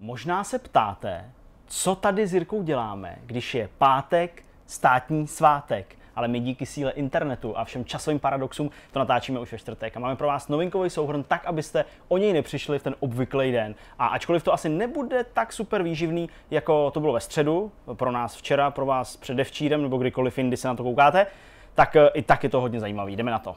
Možná se ptáte, co tady s Jirkou děláme, když je pátek, státní svátek, ale my díky síle internetu a všem časovým paradoxům to natáčíme už ve čtvrtek a máme pro vás novinkový souhrn tak, abyste o něj nepřišli v ten obvyklý den. A ačkoliv to asi nebude tak super výživný, jako to bylo ve středu, pro nás včera, pro vás předevčírem nebo kdykoliv jindy se na to koukáte, tak i tak je to hodně zajímavý. Jdeme na to.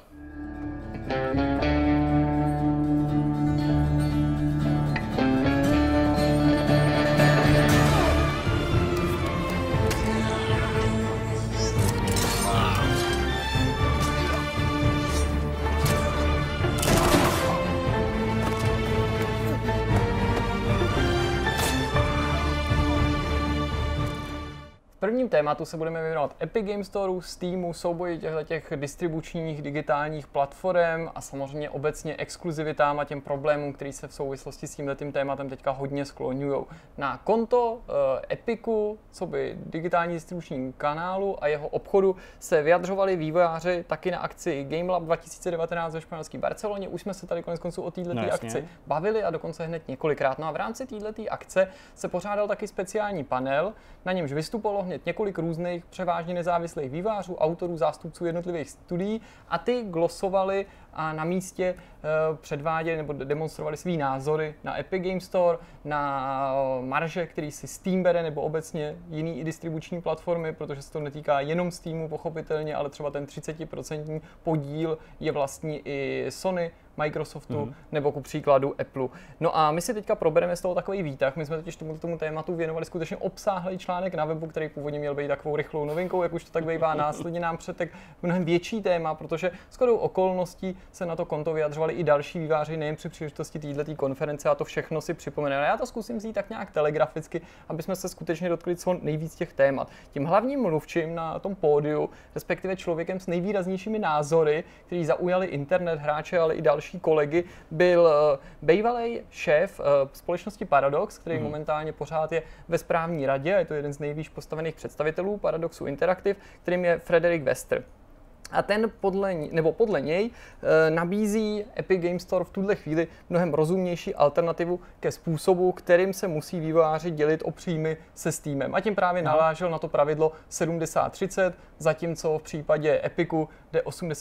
V prvním tématu se budeme věnovat Epic Games Storeu, Steamu, souboji těch distribučních digitálních platform a samozřejmě obecně exkluzivitám a těm problémům, který se v souvislosti s tímhletím tématem teďka hodně skloňují. Na konto Epicu, coby digitální distribuční kanálu a jeho obchodu se vyjadřovali vývojáři taky na akci GameLab 2019 ve španělské Barceloně. Už jsme se tady koneckonců o této akci bavili a dokonce hned několikrát. No a v rámci této akce se pořádal taky speciální panel, na němž vystupovalo hned několik různých převážně nezávislých vývojářů, autorů, zástupců jednotlivých studií a ty glosovali a na místě předváděli nebo demonstrovali svý názory na Epic Games Store, na marže, který si Steam bere nebo obecně jiný i distribuční platformy, protože se to netýká jenom Steamu pochopitelně, ale třeba ten 30% podíl je vlastní i Sony, Microsoftu nebo ku příkladu Apple. No a my si teďka probereme z toho takový výtah. My jsme totiž tomu tématu věnovali skutečně obsáhlý článek na webu, který původně měl být takovou rychlou novinkou, jak už to tak bývá, následně nám přetek mnohem větší téma, protože shodou okolností se na to konto vyjadřovali i další vývojáři nejen při příležitosti této konference a to všechno si připomeneme. Já to zkusím vzít tak nějak telegraficky, aby jsme se skutečně dotkli co nejvíc těch témat. Tím hlavním mluvčím na tom pódiu, respektive člověkem s nejvýraznějšími názory, který zaujali internet, hráče, ale i další kolegy, byl bývalý šéf společnosti Paradox, který momentálně pořád je ve správní radě, je to jeden z nejvýš postavených představitelů Paradoxu Interactive, kterým je Frederick Wester. A ten podle něj nabízí Epic Games Store v tuhle chvíli mnohem rozumnější alternativu ke způsobu, kterým se musí vývojáři dělit o příjmy se Steamem. A tím právě nalážel na to pravidlo 70-30, zatímco v případě Epicu jde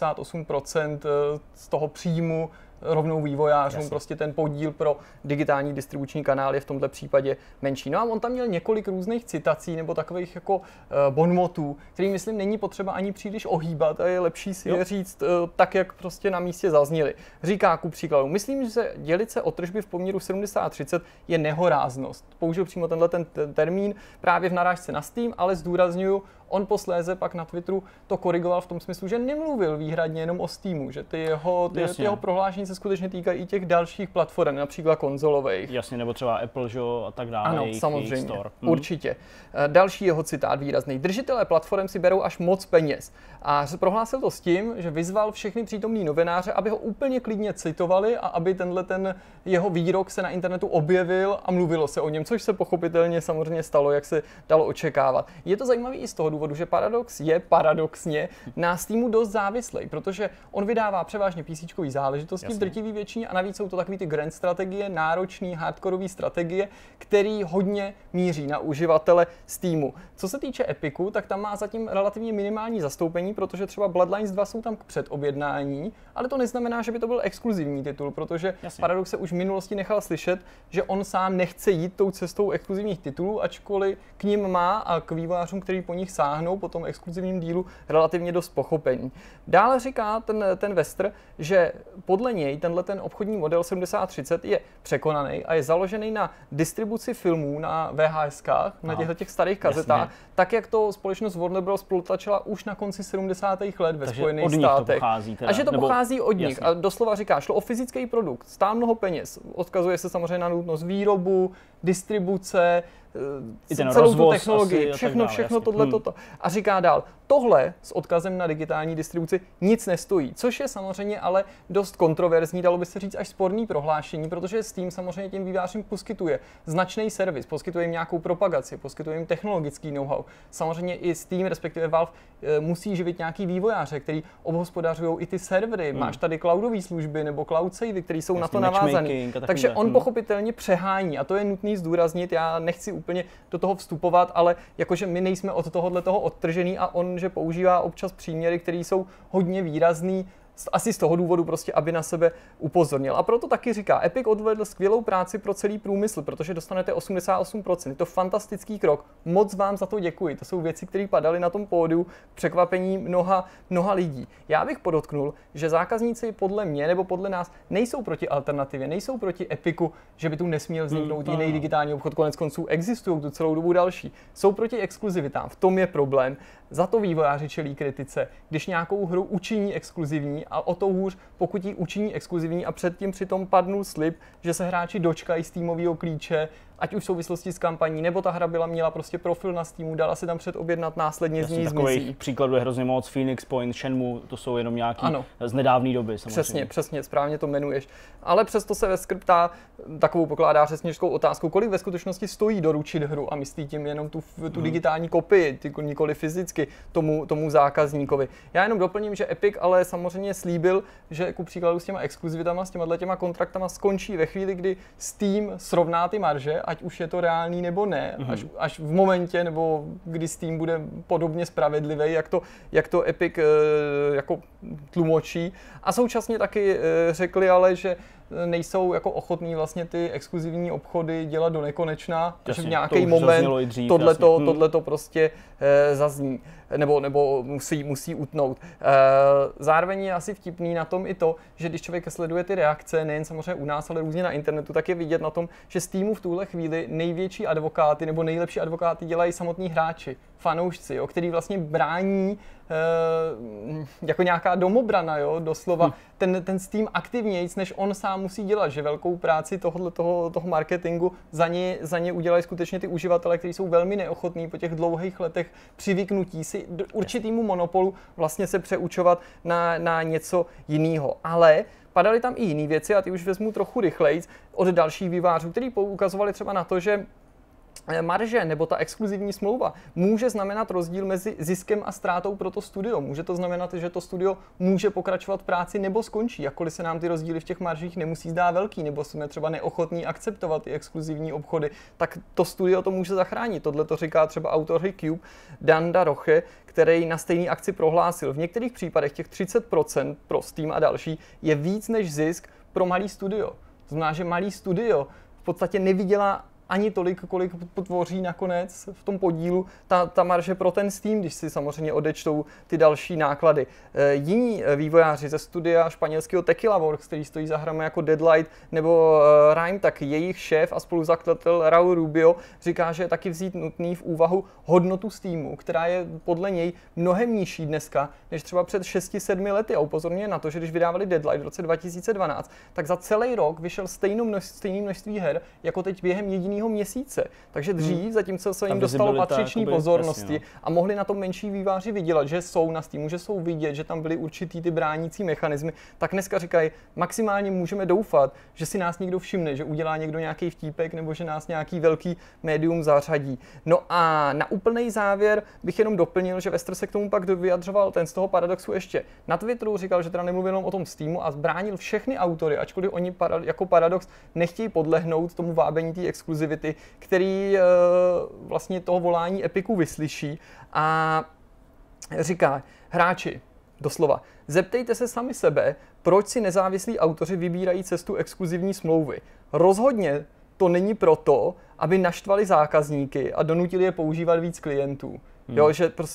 88% z toho příjmu rovnou vývojářům. Jasně. Prostě ten podíl pro digitální distribuční kanál je v tomto případě menší. No a on tam měl několik různých citací nebo takových jako bonmotů, který myslím není potřeba ani příliš ohýbat a je lepší si je říct tak, jak prostě na místě zazněly. Říká ku příkladu, myslím, že dělit se o tržby v poměru 70-30 je nehoráznost. Použil přímo tenhle termín právě v narážce na Steam, ale zdůrazňuju, on posléze pak na Twitteru to korigoval v tom smyslu, že nemluvil výhradně jenom o Steamu, že ty jeho prohlášení se skutečně týkají i těch dalších platform, například konzolových. Jasně, nebo třeba Apple, že a tak dále. Ano, samozřejmě, store. Určitě. Další jeho citát výrazný. Držitelé platform si berou až moc peněz. A prohlásil to s tím, že vyzval všechny přítomný novináře, aby ho úplně klidně citovali a aby ten jeho výrok se na internetu objevil a mluvilo se o něm, což se pochopitelně samozřejmě stalo, jak se dalo očekávat. Je to zajímavé i z toho důvodu, že Paradox je paradoxně na Steamu dost závislý, protože on vydává převážně PCčkový záležitosti v drtivé většině a navíc jsou to takový ty grand strategie, náročný hardkorový strategie, který hodně míří na uživatele Steamu. Co se týče Epicu, tak tam má zatím relativně minimální zastoupení, protože třeba Bloodlines 2 jsou tam k předobjednání, ale to neznamená, že by to byl exkluzivní titul, protože Paradox se už v minulosti nechal slyšet, že on sám nechce jít tou cestou exkluzivních titulů, ačkoliv k ním má a k vývojářům, který po nich sáhnou po tom exkluzivním dílu, relativně dost pochopení. Dále říká ten Wester, že podle něj ten obchodní model 70-30 je překonaný a je založený na distribuci filmů na VHSkách, na těch starých kazetách, tak jak to společnost Warner Bros. Protlačila už na konci 70. let ve Spojených státech. Teda, a že to pochází od nich. A doslova říká, šlo o fyzický produkt, stál mnoho peněz. Odkazuje se samozřejmě na nutnost výrobu, distribuce, celou tu technologii, všechno tohleto. A říká dál, tohle s odkazem na digitální distribuci nic nestojí, což je samozřejmě ale dost kontroverzní, dalo by se říct až sporný prohlášení, protože Steam samozřejmě těm vývojářům poskytuje značný servis, poskytuje jim nějakou propagaci, poskytuje jim technologický know-how. Samozřejmě i Steam, respektive Valve, musí živit nějaký vývojáře, který obhospodařují i ty servery. Máš tady cloudové služby nebo cloud savey, které jsou na to navázané. Takže on pochopitelně přehání a to je nutný zdůraznit. Já nechci úplně do toho vstupovat, ale jakože my nejsme od tohoto odtržený a on, že používá občas příměry, které jsou hodně výrazný, asi z toho důvodu prostě, aby na sebe upozornil. A proto taky říká, Epic odvedl skvělou práci pro celý průmysl, protože dostanete 88%. Je to fantastický krok. Moc vám za to děkuji. To jsou věci, které padaly na tom pódiu, překvapení mnoha lidí. Já bych podotknul, že zákazníci podle mě nebo podle nás nejsou proti alternativě, nejsou proti Epiku, že by tu nesměl vzniknout jiný digitální obchod. Koneckonců existují tu celou dobu další. Jsou proti exkluzivitám. V tom je problém. Za to vývojáři čelí kritice, když nějakou hru učiní exkluzivní a o to hůř, pokud ji učiní exkluzivní a předtím přitom padnul slib, že se hráči dočkají Steamového klíče, ať už v souvislosti s kampaní, nebo ta hra měla prostě profil na Steamu, dala se tam předobjednat, následně z ní zmizí. Takových příkladů je hrozně moc, Phoenix Point, Shenmue, to jsou jenom nějaký z nedávné doby. Samozřejmě. Přesně, správně to jmenuješ. Ale přesto se Wesker ptá, takovou pokládá řečnickou otázku, kolik ve skutečnosti stojí doručit hru a myslí tím jenom tu digitální kopii, nikoli fyzicky tomu zákazníkovi. Já jenom doplním, že Epic ale samozřejmě slíbil, že ku příkladu s těma exkluzivitama, s těma kontraktama skončí ve chvíli, kdy Steam srovná ty marže, ať už je to reálný nebo ne, až v momentě, nebo kdy Steam bude podobně spravedlivý, jak to Epic jako tlumočí. A současně taky řekli ale, že nejsou jako ochotní vlastně ty exkluzivní obchody dělat do nekonečna, že v nějaký moment tohleto prostě zazní, nebo musí utnout. Zároveň je asi vtipný na tom i to, že když člověk sleduje ty reakce, nejen samozřejmě u nás, ale různě na internetu, tak je vidět na tom, že Steamu v tuhle chvíli největší advokáty nebo nejlepší advokáty dělají samotní hráči, fanoušci, který vlastně brání jako nějaká domobrana, doslova ten Steam aktivnějc, než on sám musí dělat, že velkou práci toho marketingu za ně udělají skutečně ty uživatelé, kteří jsou velmi neochotní po těch dlouhých letech přivyknutí si určitýmu monopolu vlastně se přeučovat na něco jiného. Ale padaly tam i jiné věci a ty už vezmu trochu rychlejc od dalších vývojářů, kteří poukazovali třeba na to, že marže nebo ta exkluzivní smlouva může znamenat rozdíl mezi ziskem a ztrátou pro to studio. Může to znamenat, že to studio může pokračovat v práci nebo skončí, jakkoliv se nám ty rozdíly v těch maržích nemusí zdát velký, nebo jsme třeba neochotní akceptovat ty exkluzivní obchody, tak to studio to může zachránit. Tohle to říká třeba autor hry Cube, Dan Daroche, který na stejný akci prohlásil. V některých případech těch 30% pro Steam a další je víc než zisk pro malý studio. To znamená, že malý studio v podstatě nevydělá ani tolik, kolik potvoří nakonec v tom podílu ta marže pro ten Steam, když si samozřejmě odečtou ty další náklady. Jiní vývojáři ze studia španělského Tequila Works, který stojí za hrami jako Deadlight nebo Rime, tak jejich šéf a spoluzakladatel Raul Rubio říká, že je taky vzít nutný v úvahu hodnotu Steamu, která je podle něj mnohem nižší dneska, než třeba před 6-7 lety. A upozorňuje na to, že když vydávali Deadlight v roce 2012, tak za celý rok vyšel stejné množství her, jako teď během jediného měsíce. Takže dřív, zatímco se jim dostalo patřičné pozornosti a mohli na tom menší vývojáři vydělat, že jsou na Steamu, že jsou vidět, že tam byly určitý ty bránící mechanismy, tak dneska říkají, maximálně můžeme doufat, že si nás někdo všimne, že udělá někdo nějaký vtípek nebo že nás nějaký velký médium zařadí. No a na úplný závěr bych jenom doplnil, že Wester se k tomu pak vyjadřoval ten z toho paradoxu ještě na Twitteru, říkal, že teda nemluvil jenom o tom Steamu a zbránil všechny autory, ačkoliv oni jako paradox nechtějí podlehnout tomu vábení té exkluzivity, který vlastně toho volání Epiku vyslyší a říká, hráči, doslova, zeptejte se sami sebe, proč si nezávislí autoři vybírají cestu exkluzivní smlouvy. Rozhodně to není proto, aby naštvali zákazníky a donutili je používat víc klientů. Jo, že prostě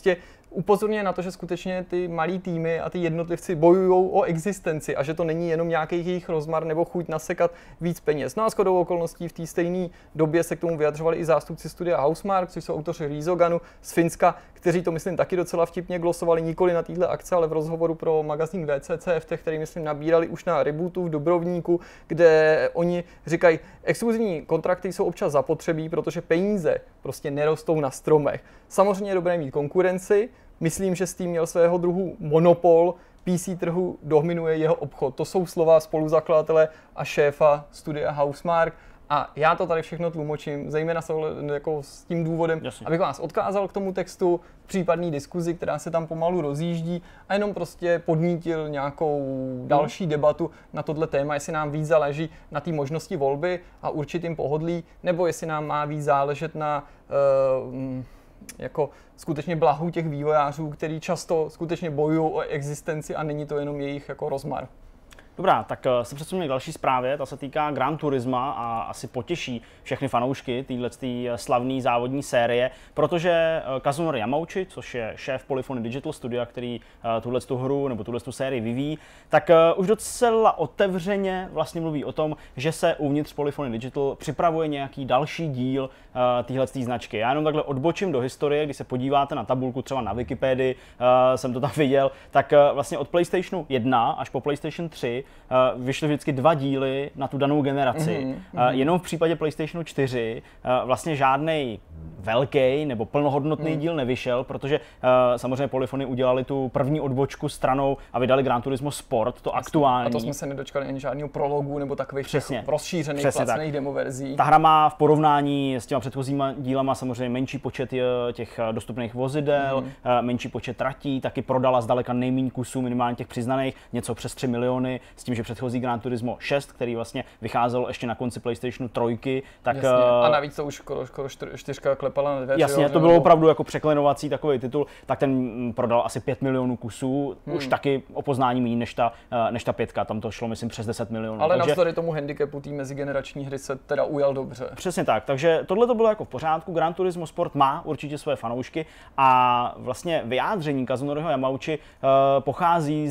upozorňuje na to, že skutečně ty malý týmy a ty jednotlivci bojují o existenci a že to není jenom nějaký jejich rozmar nebo chuť nasekat víc peněz. No a shodou okolností v té stejné době se k tomu vyjadřovali i zástupci studia Housemarque, což jsou autoři Rizoganu z Finska, kteří to myslím taky docela vtipně glosovali nikoli na této akci, ale v rozhovoru pro magazín VCCF, který myslím nabírali už na Rebootu v Dobrovníku, kde oni říkají, exkluzivní kontrakty jsou občas zapotřebí, protože peníze prostě nerostou na stromech. Samozřejmě je dobré mít konkurenci, myslím, že Steam měl svého druhu monopol, PC trhu dominuje jeho obchod. To jsou slova spoluzakladatele a šéfa studia Housemarque. A já to tady všechno tlumočím, zejména jako s tím důvodem, abych vás odkázal k tomu textu, případný diskuzi, která se tam pomalu rozjíždí a jenom prostě podnítil nějakou další debatu na tohle téma, jestli nám víc záleží na té možnosti volby a určitým pohodlí, nebo jestli nám má víc záležet na jako skutečně blahu těch vývojářů, kteří často skutečně bojují o existenci a není to jenom jejich jako rozmar. Dobrá, tak se přesuneme k další zprávě, ta se týká Gran Turisma a asi potěší všechny fanoušky této slavné závodní série, protože Kazunori Yamauchi, což je šéf Polyphony Digital Studia, který tuhletu hru nebo tuhletu sérii vyvíjí, tak už docela otevřeně vlastně mluví o tom, že se uvnitř Polyphony Digital připravuje nějaký další díl téhleté značky. Já jenom takhle odbočím do historie, když se podíváte na tabulku třeba na Wikipedii, jsem to tam viděl, tak vlastně od PlayStationu 1 až po PlayStation 3 vyšly vždycky 2 díly na tu danou generaci. Jenom v případě PlayStationu 4 vlastně žádnej velký nebo plnohodnotný díl nevyšel, protože samozřejmě Polyphony udělali tu první odbočku stranou a vydali Gran Turismo Sport, to aktuální. A to jsme se nedočkali ani žádného prologu nebo takových rozšířených, placených demoverzí. Ta hra má v porovnání s těma předchozíma dílama samozřejmě menší počet těch dostupných vozidel, menší počet tratí, taky prodala zdaleka nejméně kusů, minimálně těch přiznaných, něco přes 3 miliony, s tím, že předchozí Gran Turismo 6, který vlastně vycházel ještě na konci PlayStationu 3, tak... Jasně. A navíc to už skoro 4 klepala na dveře. Jasně, to bylo opravdu jako překlenovací takový titul, tak ten prodal asi 5 milionů kusů, už taky o poznání méně než ta 5, tam to šlo myslím přes 10 milionů. Ale navzdory tomu handicapu té mezigenerační hry se teda ujal dobře. Přesně tak, takže tohle to bylo jako v pořádku, Gran Turismo Sport má určitě své fanoušky a vlastně vyjádření Kazunoriho Yamauchi pochází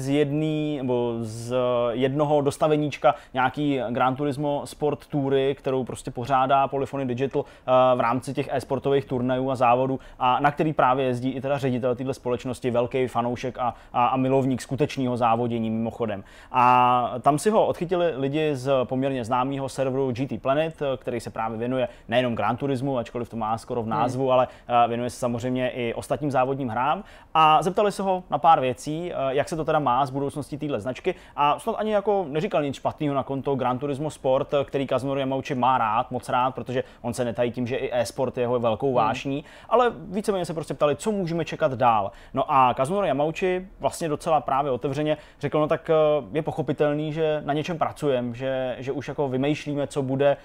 z jednoho dostaveníčka nějaký Gran Turismo Sport toury, kterou prostě pořádá Polyphony Digital v rámci těch e-sportových turnajů a závodů a na který právě jezdí i teda ředitel této společnosti, velký fanoušek a milovník skutečného závodění mimochodem. A tam si ho odchytili lidi z poměrně známého serveru GT Planet, který se právě věnuje nejenom Gran Turismu, ačkoliv to má skoro v názvu, ale věnuje se samozřejmě i ostatním závodním hrám a zeptali se ho na pár věcí, jak se to teda má s budoucností téhle značky a snad ani jako neříkal nic špatného na konto Gran Turismo Sport, který Kazunori Yamauchi má rád, moc rád, protože on se netají tím, že i e-sport je jeho velkou vášní, ale víceméně se prostě ptali, co můžeme čekat dál. No a Kazunori Yamauchi vlastně docela právě otevřeně řekl, no tak je pochopitelný, že na něčem pracujeme, že už jako vymýšlíme, co bude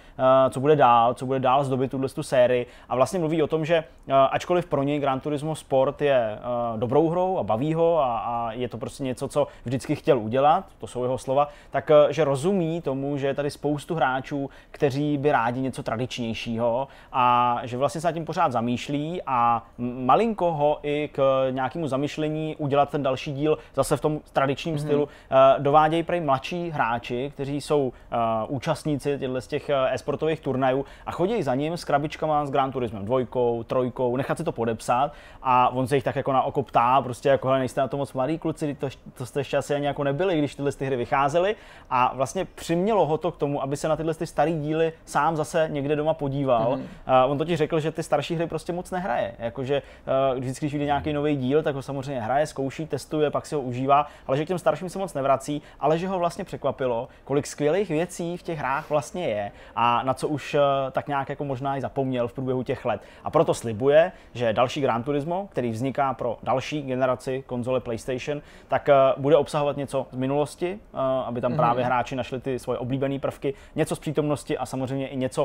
dál zdobit tu sérii a vlastně mluví o tom, že ačkoliv pro něj Gran Turismo Sport je dobrou hrou a baví ho a je to prostě něco, co vždycky chtěl udělat, to jsou jeho slova, tak že rozumí tomu, že je tady spoustu hráčů, kteří by rádi něco tradičnějšího a že vlastně se nad tím pořád zamýšlí a malinko ho i k nějakému zamyšlení udělat ten další díl zase v tom tradičním stylu dovádějí prej mladší hráči, kteří jsou účastníci z těch e-sportových turnajů a chodí za ním s krabičkama s Gran Turismem 2, 3, nechat si to podepsat a on se jich tak jako na oko ptá, prostě jako hele, nejste na to moc mladý kluci, to jste ještě asi ani jako nebyli, když tyhle hry vycházely a vlastně přimělo ho to k tomu, aby se na tyhle starý díly sám zase někde doma podíval. On totiž řekl, že ty starší hry prostě moc nehraje, jakože vždycky, když vyjde nějaký nový díl, tak ho samozřejmě hraje, zkouší, testuje, pak si ho užívá, ale že k těm starším se moc nevrací, ale že ho vlastně překvapilo, kolik skvělých věcí v těch hrách vlastně je a na co už tak nějak jako možná i zapomněl v průběhu těch let. A proto slibuje, že další Gran Turismo, který vzniká pro další generaci konzole PlayStation, tak bude obsahovat něco z minulosti, aby tam právě hráči našli ty svoje oblíbené prvky, něco z přítomnosti a samozřejmě i něco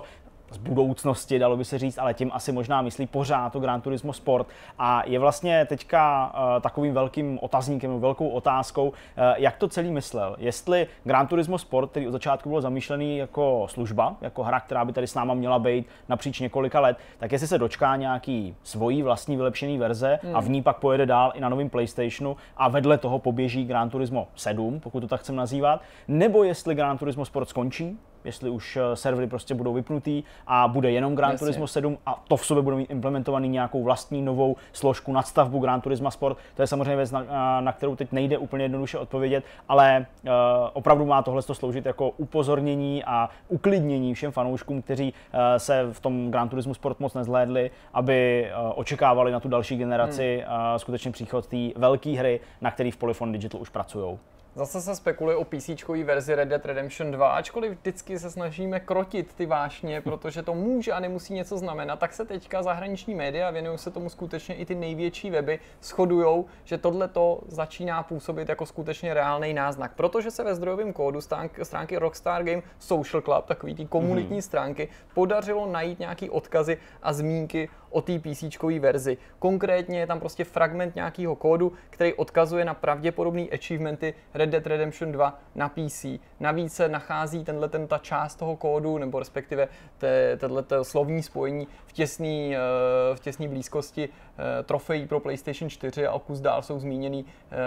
z budoucnosti, dalo by se říct, ale tím asi možná myslí pořád to Gran Turismo Sport a je vlastně teďka takovým velkým otazníkem, velkou otázkou, jak to celý myslel. Jestli Gran Turismo Sport, který od začátku byl zamýšlený jako služba, jako hra, která by tady s náma měla být napříč několika let, tak jestli se dočká nějaký svojí vlastní vylepšený verze a v ní pak pojede dál i na novém PlayStationu a vedle toho poběží Gran Turismo 7, pokud to tak chcem nazývat, nebo jestli Gran Turismo Sport skončí, jestli už servery prostě budou vypnutý a bude jenom Gran Turismo 7 a to v sobě bude mít implementovaný nějakou vlastní novou složku, nadstavbu Gran Turismo Sport. To je samozřejmě věc, na kterou teď nejde úplně jednoduše odpovědět, ale opravdu má tohle sloužit jako upozornění a uklidnění všem fanouškům, kteří se v tom Gran Turismo Sport moc nezhlédli, aby očekávali na tu další generaci skutečně příchod té velké hry, na který v Polyphony Digital už pracují. Zase se spekuluje o PC-čkové verzi Red Dead Redemption 2, ačkoliv vždycky se snažíme krotit ty vášně, protože to může a nemusí něco znamenat, tak se teďka zahraniční média, věnují se tomu skutečně i ty největší weby, shodujou, že tohleto začíná působit jako skutečně reálný náznak, protože se ve zdrojovém kódu stránky Rockstar Game Social Club, takový ty komunitní stránky, podařilo najít nějaký odkazy a zmínky o té PC-čkové verzi. Konkrétně je tam prostě fragment nějakého kódu, který odkazuje na pravděpodobné achievementy Red Dead Redemption 2 na PC. Navíc se nachází ta část toho kódu, nebo respektive tohleto slovní spojení v těsné blízkosti trofejí pro PlayStation 4 a o kus dál jsou zmíněný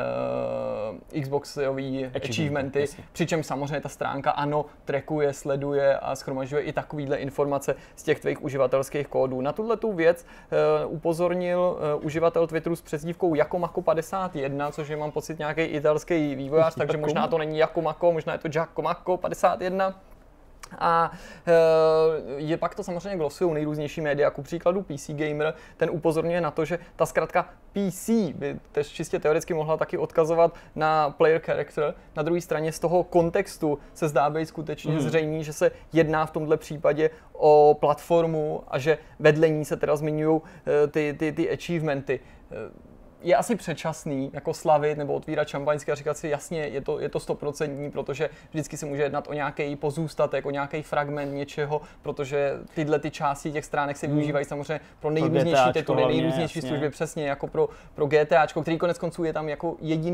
Xboxový achievementy, přičemž samozřejmě ta stránka ano, trackuje, sleduje a shromažďuje i takovýhle informace z těch tvých uživatelských kódů. Na tuhletu věc upozornil uživatel Twitteru s přezdívkou Jakomako51, což je, mám pocit, nějaký italský vývojář, takže možná to není Jakomako, možná je to Giacomo 51. A je pak to samozřejmě glosují nejrůznější média, ku příkladu PC Gamer, ten upozorňuje na to, že ta zkratka PC by tež čistě teoreticky mohla taky odkazovat na player character. Na druhé straně z toho kontextu se zdá být skutečně zřejmý, že se jedná v tomhle případě o platformu a že vedle ní se teda zmiňují ty achievementy. Je asi předčasný jako slavit nebo otvírat šampaňské a říkat si jasně, je to 100%, protože vždycky se může jednat o nějaký pozůstatek, o nějaký fragment něčeho, protože tyhle ty části těch stránek se využívají samozřejmě pro nejrůznější tituly, nejrůznější služby, přesně jako pro GTAčko, který konec konců je tam jako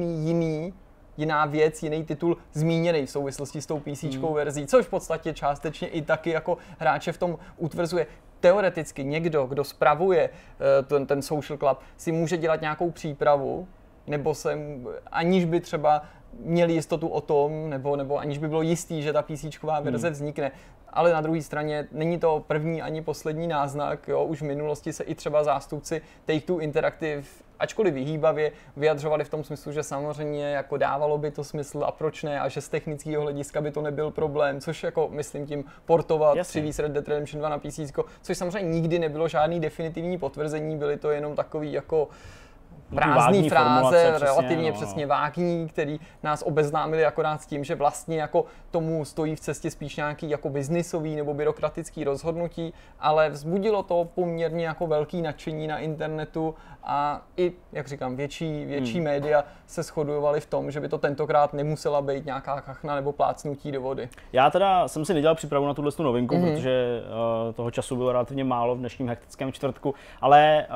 jiná věc, jiný titul zmíněný v souvislosti s tou PC-čkou verzí, což v podstatě částečně i taky jako hráče v tom utvrzuje. Teoreticky někdo, kdo spravuje ten Social Club, si může dělat nějakou přípravu, nebo aniž by třeba měli jistotu o tom, nebo aniž by bylo jistý, že ta PC-čková verze vznikne. Ale na druhé straně není to první ani poslední náznak, jo? Už v minulosti se i třeba zástupci Take-Two Interactive, ačkoliv vyhýbavě, vyjadřovali v tom smyslu, že samozřejmě jako dávalo by to smysl a proč ne, a že z technického hlediska by to nebyl problém, což jako myslím tím portovat, přivízt Red Dead Redemption 2 na PC, což samozřejmě nikdy nebylo žádný definitivní potvrzení, byly to jenom takový jako prázdný fráze, relativně přesně vágní, který nás obeznámili akorát s tím, že vlastně jako tomu stojí v cestě spíš nějaký jako biznisový nebo byrokratický rozhodnutí, ale vzbudilo to poměrně jako velký nadšení na internetu a i, jak říkám, větší média se shodujovaly v tom, že by to tentokrát nemusela být nějaká kachna nebo plácnutí do vody. Já teda jsem si nedělal přípravu na tuhle novinku, protože toho času bylo relativně málo v dnešním hektickém čtvrtku, ale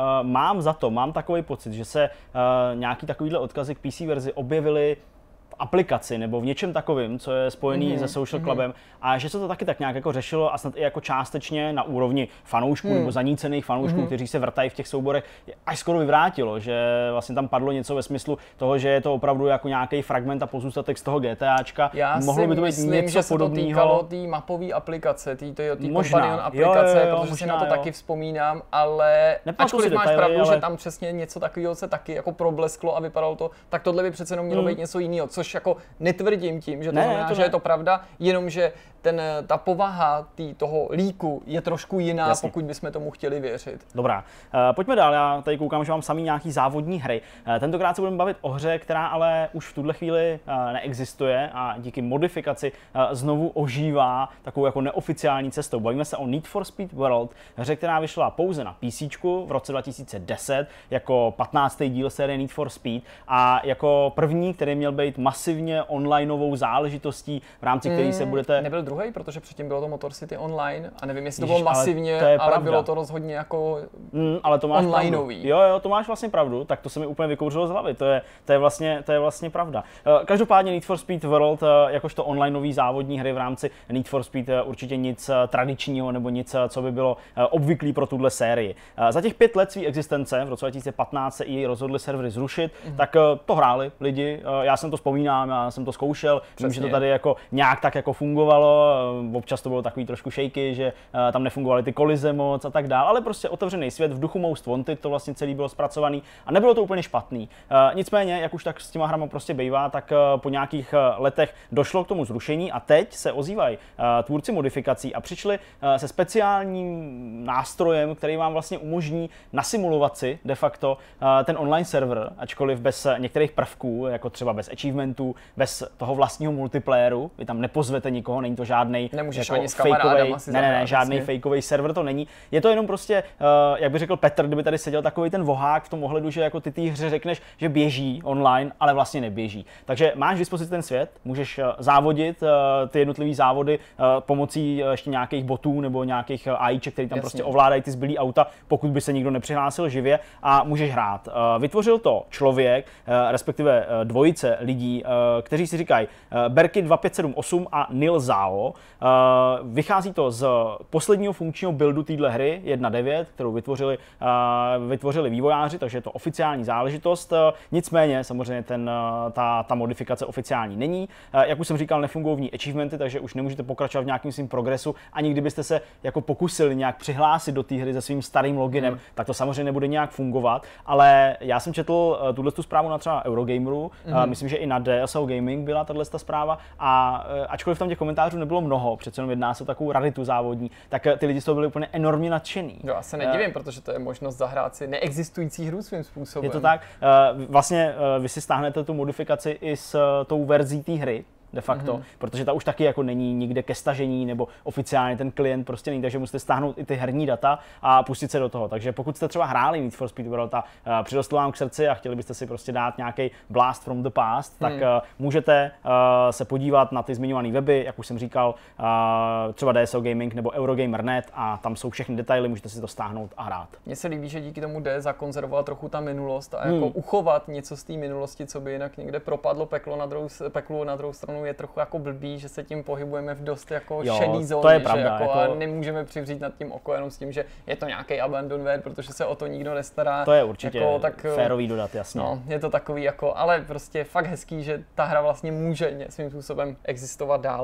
mám takový pocit, že se nějaký takovýhle odkazy k PC verzi objevily v aplikaci nebo v něčem takovým, co je spojený se Social Clubem, a že se to taky tak nějak jako řešilo a snad i jako částečně na úrovni fanoušků nebo zanícených fanoušků, kteří se vrtají v těch souborech, až skoro vyvrátilo, že vlastně tam padlo něco ve smyslu toho, že je to opravdu jako nějaký fragment a pozůstatek z toho GTAčka. Mohlo by to být něco podobného. Že se to týkalo té mapové aplikace, té Companion aplikace, protože si na to taky vzpomínám, ale ačkoliv máš pravdu, že tam přesně něco takového se taky jako problesklo a vypadalo to, tak tohle by přece jenom mělo být něco jiného, což jako netvrdím tím, že to znamená, že je to pravda, jenomže ta povaha toho líku je trošku jiná, pokud bychom tomu chtěli věřit. Dobrá, pojďme dál, já tady koukám, že mám samý nějaký závodní hry. Tentokrát se budeme bavit o hře, která ale už v tuhle chvíli neexistuje a díky modifikaci znovu ožívá takovou jako neoficiální cestou. Bavíme se o Need for Speed World, hře, která vyšla pouze na PC v roce 2010 jako 15. díl série Need for Speed a jako první, který měl být masivně onlineovou záležitostí, v rámci který se budete... Nebyl druhý, protože předtím bylo to Motor City Online a nevím, jestli to bylo masivně, ale pravda. bylo to rozhodně jako ale to máš onlineový. Jo, to máš vlastně pravdu, tak to se mi úplně vykouřilo z hlavy, to je vlastně pravda. Každopádně Need for Speed World, jakožto onlineový závodní hry v rámci Need for Speed, určitě nic tradičního nebo nic, co by bylo obvyklý pro tuhle sérii. Za těch 5 let své existence, v roce 2015 se i rozhodli servery zrušit, tak to hráli lidi, já jsem to vzpomínám, já jsem to zkoušel, vím, že to tady jako nějak tak jako fungovalo, občas to bylo takový trošku shaky, že tam nefungovaly ty kolize moc a tak dále, ale prostě otevřený svět, v duchu Most Wanted to vlastně celý bylo zpracovaný a nebylo to úplně špatný. Nicméně, jak už tak s těma hrama prostě bývá, tak po nějakých letech došlo k tomu zrušení a teď se ozývají tvůrci modifikací a přišli se speciálním nástrojem, který vám vlastně umožní nasimulovat si de facto ten online server, ačkoliv bez některých prvků, jako třeba bez achievementů, bez toho vlastního multiplayeru, vy tam nepozvete nikoho, není to žádnej jako ani s kamarádem asi žádný fakeový server to není. Je to jenom prostě, jak by řekl Petr, kdyby tady seděl takový ten vohák v tom ohledu, že jako ty té hře řekneš, že běží online, ale vlastně neběží. Takže máš k dispozici ten svět, můžeš závodit ty jednotlivé závody pomocí ještě nějakých botů nebo nějakých AIček, který tam prostě ovládají ty zbylý auta, pokud by se nikdo nepřihlásil živě a můžeš hrát. Vytvořil to člověk, respektive dvojice lidí, kteří si říkají Berky 2578 a Neil Zhao. Vychází to z posledního funkčního buildu téhle hry 1.9, kterou vytvořili vývojáři, takže je to oficiální záležitost. Nicméně samozřejmě ta modifikace oficiální není. Jak už jsem říkal, nefungují v ní achievementy, takže už nemůžete pokračovat v nějakým svým progresu. Ani kdybyste se jako pokusili nějak přihlásit do té hry se svým starým loginem, tak to samozřejmě nebude nějak fungovat. Ale já jsem četl tu zprávu na třeba Eurogameru, myslím, že i na DSL Gaming byla tato zpráva a ačkoliv tam těch komentářů nebylo mnoho, přece jenom jedná se o takovou raritu závodní, tak ty lidi z toho byli úplně enormně nadšený. Jo, já se nedivím, protože to je možnost zahrát si neexistující hru svým způsobem. Je to tak. Vlastně vy si stáhnete tu modifikaci i s tou verzí té hry, de facto, protože ta už taky jako není nikde ke stažení nebo oficiálně ten klient prostě není, takže musíte stáhnout i ty herní data a pustit se do toho. Takže pokud jste třeba hráli Need for Speed World a přirostlo vám k srdci a chtěli byste si prostě dát nějaký blast from the past, tak můžete se podívat na ty zmiňované weby, jak už jsem říkal, třeba DSL Gaming nebo Eurogamer.net a tam jsou všechny detaily, můžete si to stáhnout a hrát. Mně se líbí, že díky tomu jde zakonzervovat trochu ta minulost a jako uchovat něco z té minulosti, co by jinak někde propadlo peklu na druhou stranu je trochu jako blbý, že se tím pohybujeme v dost jako šedý zóně, to je pravda, že jako a nemůžeme přivřít nad tím oko jenom s tím, že je to nějaký abandonware, protože se o to nikdo nestará. To je určitě jako, tak, férový dodat, jasně. No, je to takový jako, ale prostě fakt hezký, že ta hra vlastně může svým způsobem existovat dál.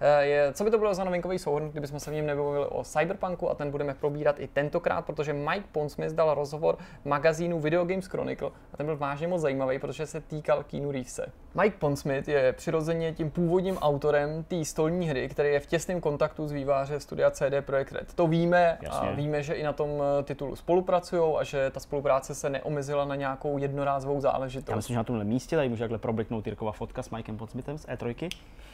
Co by to bylo za novinkový souhrn, kdybychom se v něm nebavili o Cyberpunku a ten budeme probírat i tentokrát, protože Mike Pondsmith dal rozhovor magazínu Video Games Chronicle a ten byl vážně moc zajímavý, protože se týkal Keanu Reevese. Mike Pondsmith je přirozeně tím původním autorem té stolní hry, který je v těsném kontaktu s vývojáři studia CD Projekt Red. To víme a víme, že i na tom titulu spolupracují a že ta spolupráce se neomezila na nějakou jednorázovou záležitost. Já myslím, že na tomhle místě tady může takhle probliknout Jirkova fotka s Mikem Pondsmithem z E3.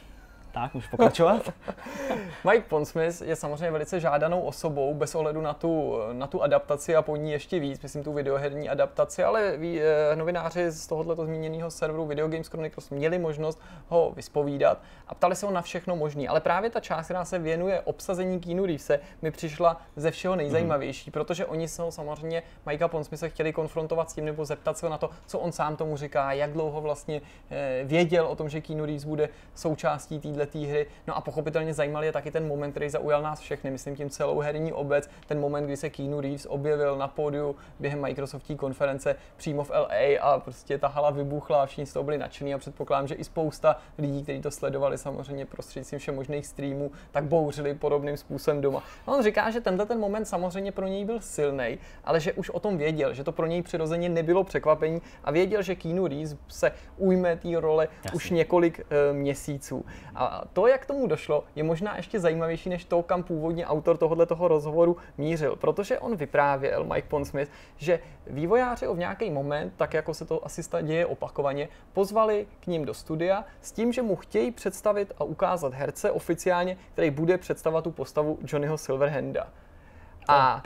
Tak, můžu pokračovat. Mike Pondsmith je samozřejmě velice žádanou osobou, bez ohledu na tu adaptaci a po ní ještě víc, myslím tu videoherní adaptaci, ale novináři z tohoto zmíněného serveru Video Games Chronicles měli možnost ho vyspovídat a ptali se ho na všechno možné. Ale právě ta část, která se věnuje obsazení Keanu Reevese, mi přišla ze všeho nejzajímavější, protože oni se ho samozřejmě Mikea Pondsmitha chtěli konfrontovat s tím nebo zeptat se ho na to, co on sám tomu říká, jak dlouho vlastně věděl o tom, že Keanu Reeves bude součástí té hry. No a pochopitelně zajímal je taky ten moment, který zaujal nás všechny, myslím tím celou herní obec, ten moment, kdy se Keanu Reeves objevil na pódiu během Microsoftí konference přímo v LA a prostě ta hala vybuchla a všichni z toho byli nadšení a předpokládám, že i spousta lidí, kteří to sledovali samozřejmě prostřednictvím všech možných streamů, tak bouřili podobným způsobem doma. A on říká, že ten moment samozřejmě pro něj byl silný, ale že už o tom věděl, že to pro něj přirozeně nebylo překvapení a věděl, že Keanu Reeves se ujme té role už několik měsíců. A to, jak tomu došlo, je možná ještě zajímavější než to, kam původně autor tohoto rozhovoru mířil, protože on vyprávěl, Mike Pondsmith, že vývojáři v nějaký moment, tak jako se to asi děje opakovaně, pozvali k ním do studia s tím, že mu chtějí představit a ukázat herce oficiálně, který bude představovat tu postavu Johnnyho Silverhanda. A pěkný.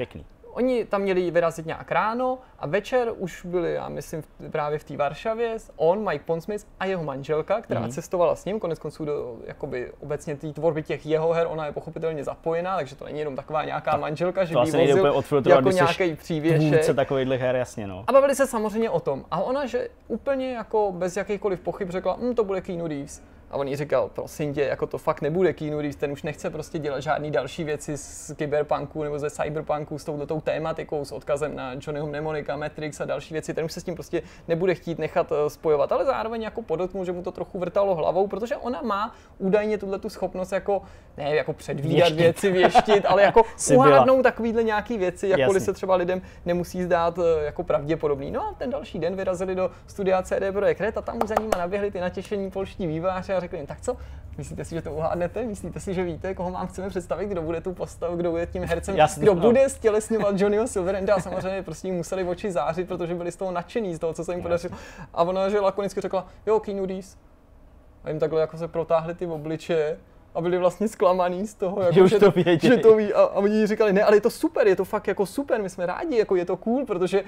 oni tam měli vyrazit nějak ráno a večer už byli, já myslím, právě v té Varšavě, on, Mike Pondsmith a jeho manželka, která cestovala s ním, koneckonců do jakoby obecně té tvorby těch jeho her, ona je pochopitelně zapojená, takže to není jenom taková nějaká manželka, že by vozil jako nějaký přívěšek. Takovýhle her, jasně, no. A bavili se samozřejmě o tom. A ona, že úplně jako bez jakýchkoliv pochyb řekla, to bude Keanu Reeves. A on jí říkal, prosím tě, jako to fakt nebude Keanu Reeves, ten už nechce prostě dělat žádný další věci z Cyberpunku nebo ze Cyberpunku s touto tématikou, s odkazem na Johnnyho Mnemonika, Matrix a další věci, ten už se s tím prostě nebude chtít nechat spojovat, ale zároveň jako podotknul, že mu to trochu vrtalo hlavou, protože ona má údajně tu schopnost jako, ne jako předvídat věci, věštit, ale jako uhádnout takovýhle nějaký věci, jakkoliv se třeba lidem nemusí zdát jako pravděpodobný. No a ten další den vyrazili do studia CD Projekt Red a tam už za nimi naběhli ty natěšení polští vývojáři. Řekli jim, tak co? Myslíte si, že to uhádnete? Myslíte si, že víte, koho vám chceme představit, kdo bude tu postavu, kdo bude tím hercem, kdo bude stělesňovat Johnnyho Silverhanda? A samozřejmě prostě museli oči zářit, protože byli z toho nadšení, z toho, co se jim podařilo. A ona, že lakonicky řekla, jo, Keanu Reeves. A jim takhle jako se protáhly ty obličeje. A byli vlastně zklamaný z toho, jako, že to ví. A oni říkali, ne, ale je to super, je to fakt jako super, my jsme rádi, jako je to cool, protože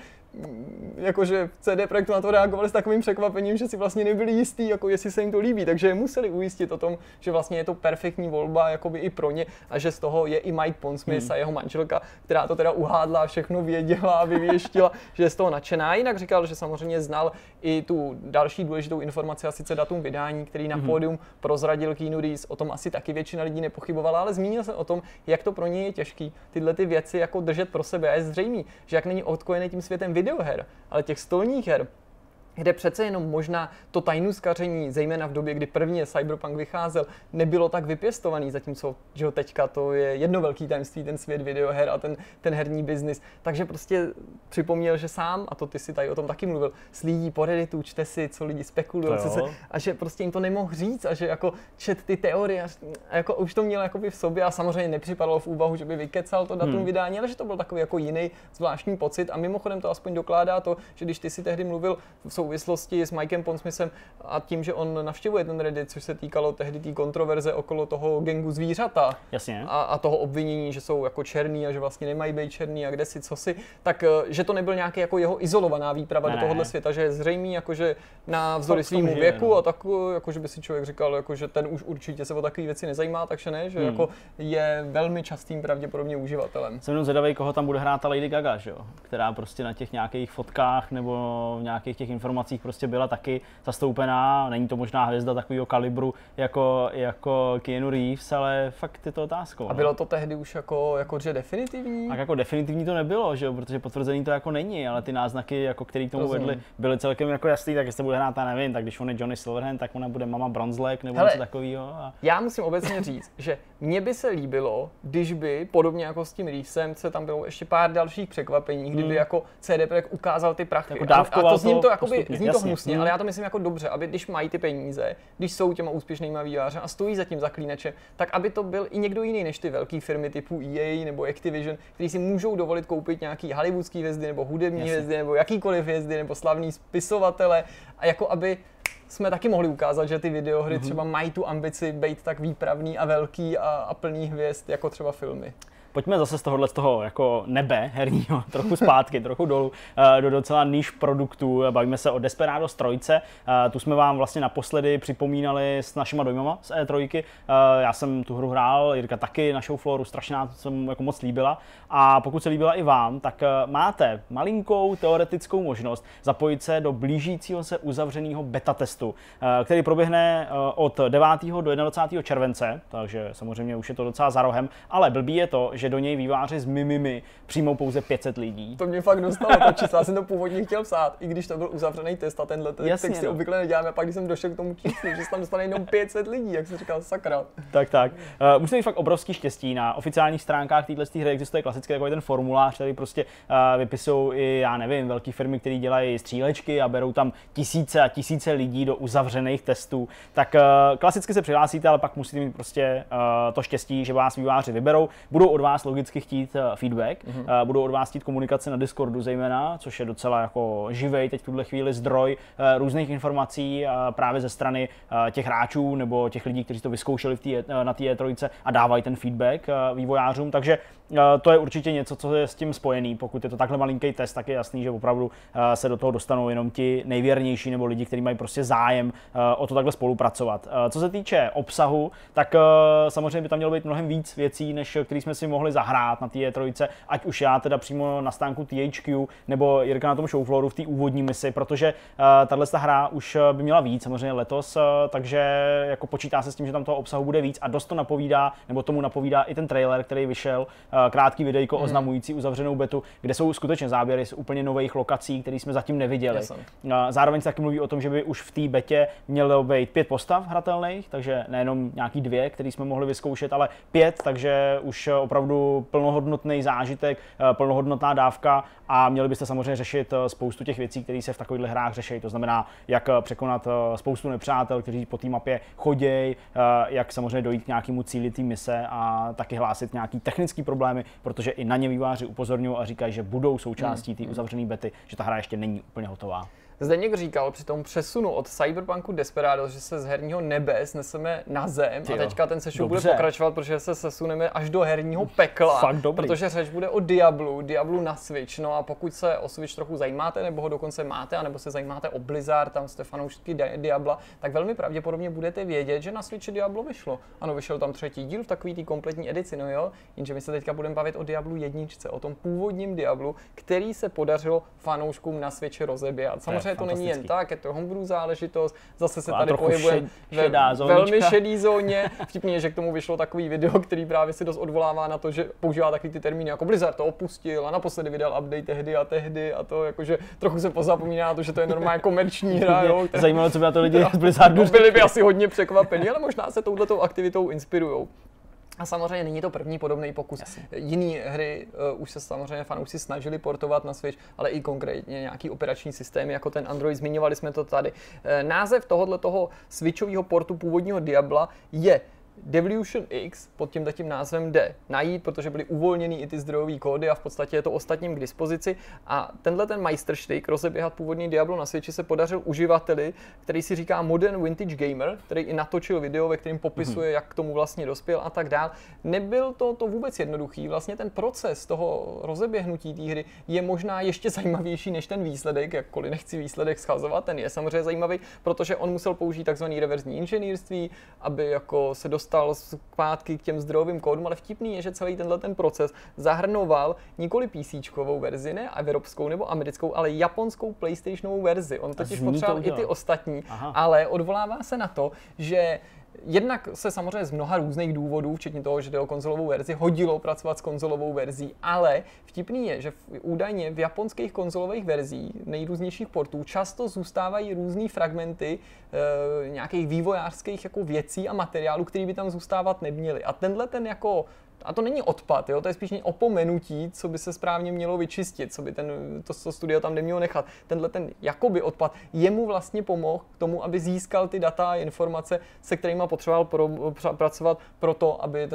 jakože v CD Projektu na to reagovali s takovým překvapením, že si vlastně nebyli jistí, jako jestli se jim to líbí, takže je museli ujistit o tom, že vlastně je to perfektní volba jakoby i pro ně a že z toho je i Mike Pondsmith a jeho manželka, která to teda uhádla, všechno věděla a vyvěštila, že je z toho nadšená. Jinak říkal, že samozřejmě znal i tu další důležitou informaci, a sice datum vydání, který na pódium prozradil Keanu Reeves, o tom asi taky většina lidí nepochybovala, ale zmínil se o tom, jak to pro něj je těžký tyhle ty věci jako držet pro sebe. A je zřejmý, že jak není odkojený tím světem videoher, ale těch stolních her, kde přece jenom možná to tajnůzkaření, zejména v době, kdy první Cyberpunk vycházel, nebylo tak vypěstovaný, zatímco že teďka to je jedno velký tajemství, ten svět videoher a ten herní biznis. Takže prostě připomněl, že sám, a to ty si tady o tom taky mluvil, slídí po Redditu, čte si, co lidi spekulují, a že prostě jim to nemohl říct a že jako čet ty teorie a jako už to měl jakoby v sobě a samozřejmě nepřipadalo v úvahu, že by vykecal to datum vydání, ale že to byl takový jako jiný zvláštní pocit a mimochodem to aspoň dokládá to, že když ty si tehdy mluvil v souvislosti s Mikem Pondsmithem a tím, že on navštěvuje ten Reddit, což se týkalo tehdy té kontroverze okolo toho gangu zvířata. Jasně. A toho obvinění, že jsou jako černý a že vlastně nemají být černý a kde si co si, tak že to nebyl nějaký jako jeho izolovaná výprava do tohohle světa, že je zřejmý jakože na vzdory svýmu věku a tak jakože by si člověk říkal, jakože ten už určitě se o takové věci nezajímá, takže ne, že jako je velmi častým pravděpodobně uživatelem. Jsem jenom zvědavý, koho tam bude hrát ta Lady Gaga, že jo? Která prostě na těch nějakých fotkách nebo v nějakých těch informacích prostě byla taky zastoupená. Není to možná hvězda takového kalibru jako Keanu Reeves, ale fakt je to otázkou. A bylo to tehdy už jako že definitivní? Tak jako definitivní to nebylo, že jo? Protože potvrzený to jako není, ale ty náznaky, jako který k tomu vedly, byly celkem jako jasný, tak jestli bude hrát, já nevím, tak když on je Johnny Silverhand, tak ona bude Mama Bronzlek nebo něco takového. A... Já musím obecně říct, že mně by se líbilo, když by, podobně jako s tím Reevesem, se tam bylo ještě pár dalších překvapení, kdyby jako CD Projekt ukázal ty prachy. Jako a to zní to jakoby, zní to hnusně, ale já to myslím jako dobře, aby když mají ty peníze, když jsou těma úspěšnýma vývojáři a stojí za tím zaklínačem, tak aby to byl i někdo jiný než ty velké firmy typu EA nebo Activision, kteří si můžou dovolit koupit nějaký hollywoodský hvězdy nebo hudební hvězdy nebo jakýkoliv hvězdy nebo slavný spisovatele a jako aby jsme taky mohli ukázat, že ty videohry třeba mají tu ambici být tak výpravný a velký a plný hvězd jako třeba filmy. Pojďme zase z toho jako nebe herního trochu zpátky, trochu dolů do docela níž produktů. Bavíme se o Desperados 3. Tu jsme vám vlastně naposledy připomínali s našima dojmama z E3. Já jsem tu hru hrál, Jirka taky, našou Floru strašně se mu jako moc líbila. A pokud se líbila i vám, tak máte malinkou teoretickou možnost zapojit se do blížícího se uzavřeného beta testu, který proběhne od 9. do 21. července, takže samozřejmě už je to docela za rohem, ale blbý je to, že do něj vývojáři z Mimimi přijmou pouze 500 lidí. To mě fakt dostalo, to číslo, já jsem to původně chtěl psát, i když to byl uzavřený test a tenhle text si obvykle neděláme, a pak když jsem došel k tomu číslu, že se tam dostane jenom 500 lidí, jak jsem říkal, sakra. Tak. Musíte mít fakt obrovský štěstí. Na oficiálních stránkách téhle hry existuje klasický takový ten formulář, který prostě vypisují i, já nevím, velké firmy, které dělají střílečky a berou tam tisíce a tisíce lidí do uzavřených testů. Tak klasicky se přihlásíte, ale pak musíte mít prostě to štěstí, že vás vývojáři vyberou, budou od vás vás logicky chtít feedback, budou od vás chtít komunikaci na Discordu zejména, což je docela jako živej teď v tuhle chvíli zdroj různých informací právě ze strany těch hráčů nebo těch lidí, kteří to vyzkoušeli na té E3 a dávají ten feedback vývojářům, takže to je určitě něco, co je s tím spojený. Pokud je to takhle malinký test, tak je jasný, že opravdu se do toho dostanou jenom ti nejvěrnější nebo lidi, kteří mají prostě zájem o to takhle spolupracovat. Co se týče obsahu, tak samozřejmě by tam mělo být mnohem víc věcí, než který jsme si mohli zahrát na té E3, ať už já teda přímo na stánku THQ nebo Jirka na tom showflooru v té úvodní misi, protože tahle hra už by měla víc samozřejmě letos, takže jako počítá se s tím, že tam toho obsahu bude víc a dost to napovídá, nebo tomu napovídá i ten trailer, který vyšel, krátký videjko oznamující uzavřenou betu, kde jsou skutečně záběry z úplně nových lokací, které jsme zatím neviděli. Zároveň se taky mluví o tom, že by už v té betě mělo být 5 postav hratelných, takže nejenom nějaký 2, které jsme mohli vyzkoušet, ale 5, takže už opravdu plnohodnotný zážitek, plnohodnotná dávka a měli byste samozřejmě řešit spoustu těch věcí, které se v takovýchhle hrách řeší. To znamená, jak překonat spoustu nepřátel, kteří po té mapě chodí, jak samozřejmě dojít k nějakému cíli té mise a taky hlásit nějaký technický problémy, protože i na ně vývojáři upozorňují a říkají, že budou součástí té uzavřené bety, že ta hra ještě není úplně hotová. Zdeněk říkal při tom přesunu od Cyberpunku Desperados, že se z herního nebe sneseme na zem a teďka ten sešup bude pokračovat, protože se sesuneme až do herního pekla, protože řeč bude o Diablu na Switch. No a pokud se o Switch trochu zajímáte, nebo ho dokonce máte, anebo se zajímáte o Blizzard, tam jste fanoušky Diabla, tak velmi pravděpodobně budete vědět, že na Switchi Diablo vyšlo. Ano, vyšel tam 3. díl v takový té kompletní edici, no jo, jenže my se teďka budeme bavit o Diablu 1, o tom původním Diablu, který se podařilo fanouškům na Switchi rozeběhat. Samozřejmě to není jen tak, je to homebrew záležitost, zase se tady pohybuje ve velmi šedý zóně. Vtipně je, že k tomu vyšlo takový video, který právě si dost odvolává na to, že používá takový ty termíny jako Blizzard to opustil a naposledy vydal update tehdy a to jakože trochu se pozapomíná na to, že to je normálně komerční hra. Jo, zajímavé, co by na to lidi z Blizzardu byli by asi hodně překvapení, ale možná se touhletou aktivitou inspirujou. A samozřejmě není to první podobný pokus. Jiné hry už se samozřejmě fanoušci snažili portovat na Switch, ale i konkrétně nějaký operační systémy, jako ten Android, zmiňovali jsme to tady. Název tohoto switchového portu původního Diabla je Devolution X, pod tímhletím názvem jde najít, protože byly uvolněny i ty zdrojové kódy a v podstatě je to ostatním k dispozici. A tenhle ten majstrštyk rozeběhat původní Diablo na Switchi se podařil uživateli, který si říká Modern Vintage Gamer, který i natočil video, ve kterém popisuje, jak k tomu vlastně dospěl a tak dál. Nebyl to vůbec jednoduchý. Vlastně ten proces toho rozeběhnutí té hry je možná ještě zajímavější než ten výsledek, jakkoliv nechci výsledek schazovat, ten je samozřejmě zajímavý, protože on musel použít takzvaný reverzní inženýrství, aby jako se dostal zpátky k těm zdrojovým kódům, ale vtipný je, že celý ten proces zahrnoval nikoli PCčkovou verzi, ne evropskou nebo americkou, ale japonskou PlayStationovou verzi. On totiž potřeboval i ty ostatní, ale odvolává se na to, že jednak se samozřejmě z mnoha různých důvodů, včetně toho, že jde o konzolovou verzi, hodilo pracovat s konzolovou verzí, ale vtipný je, že údajně v japonských konzolových verzí nejrůznějších portů často zůstávají různý fragmenty nějakých vývojářských jako věcí a materiálů, které by tam zůstávat neměly. A tenhle ten jako a to není odpad, jo? To je spíš opomenutí, co by se správně mělo vyčistit, co by to studio tam nemělo nechat. Tenhle ten jakoby odpad jemu vlastně pomohl k tomu, aby získal ty data a informace, se kterými potřeboval pracovat pro to, aby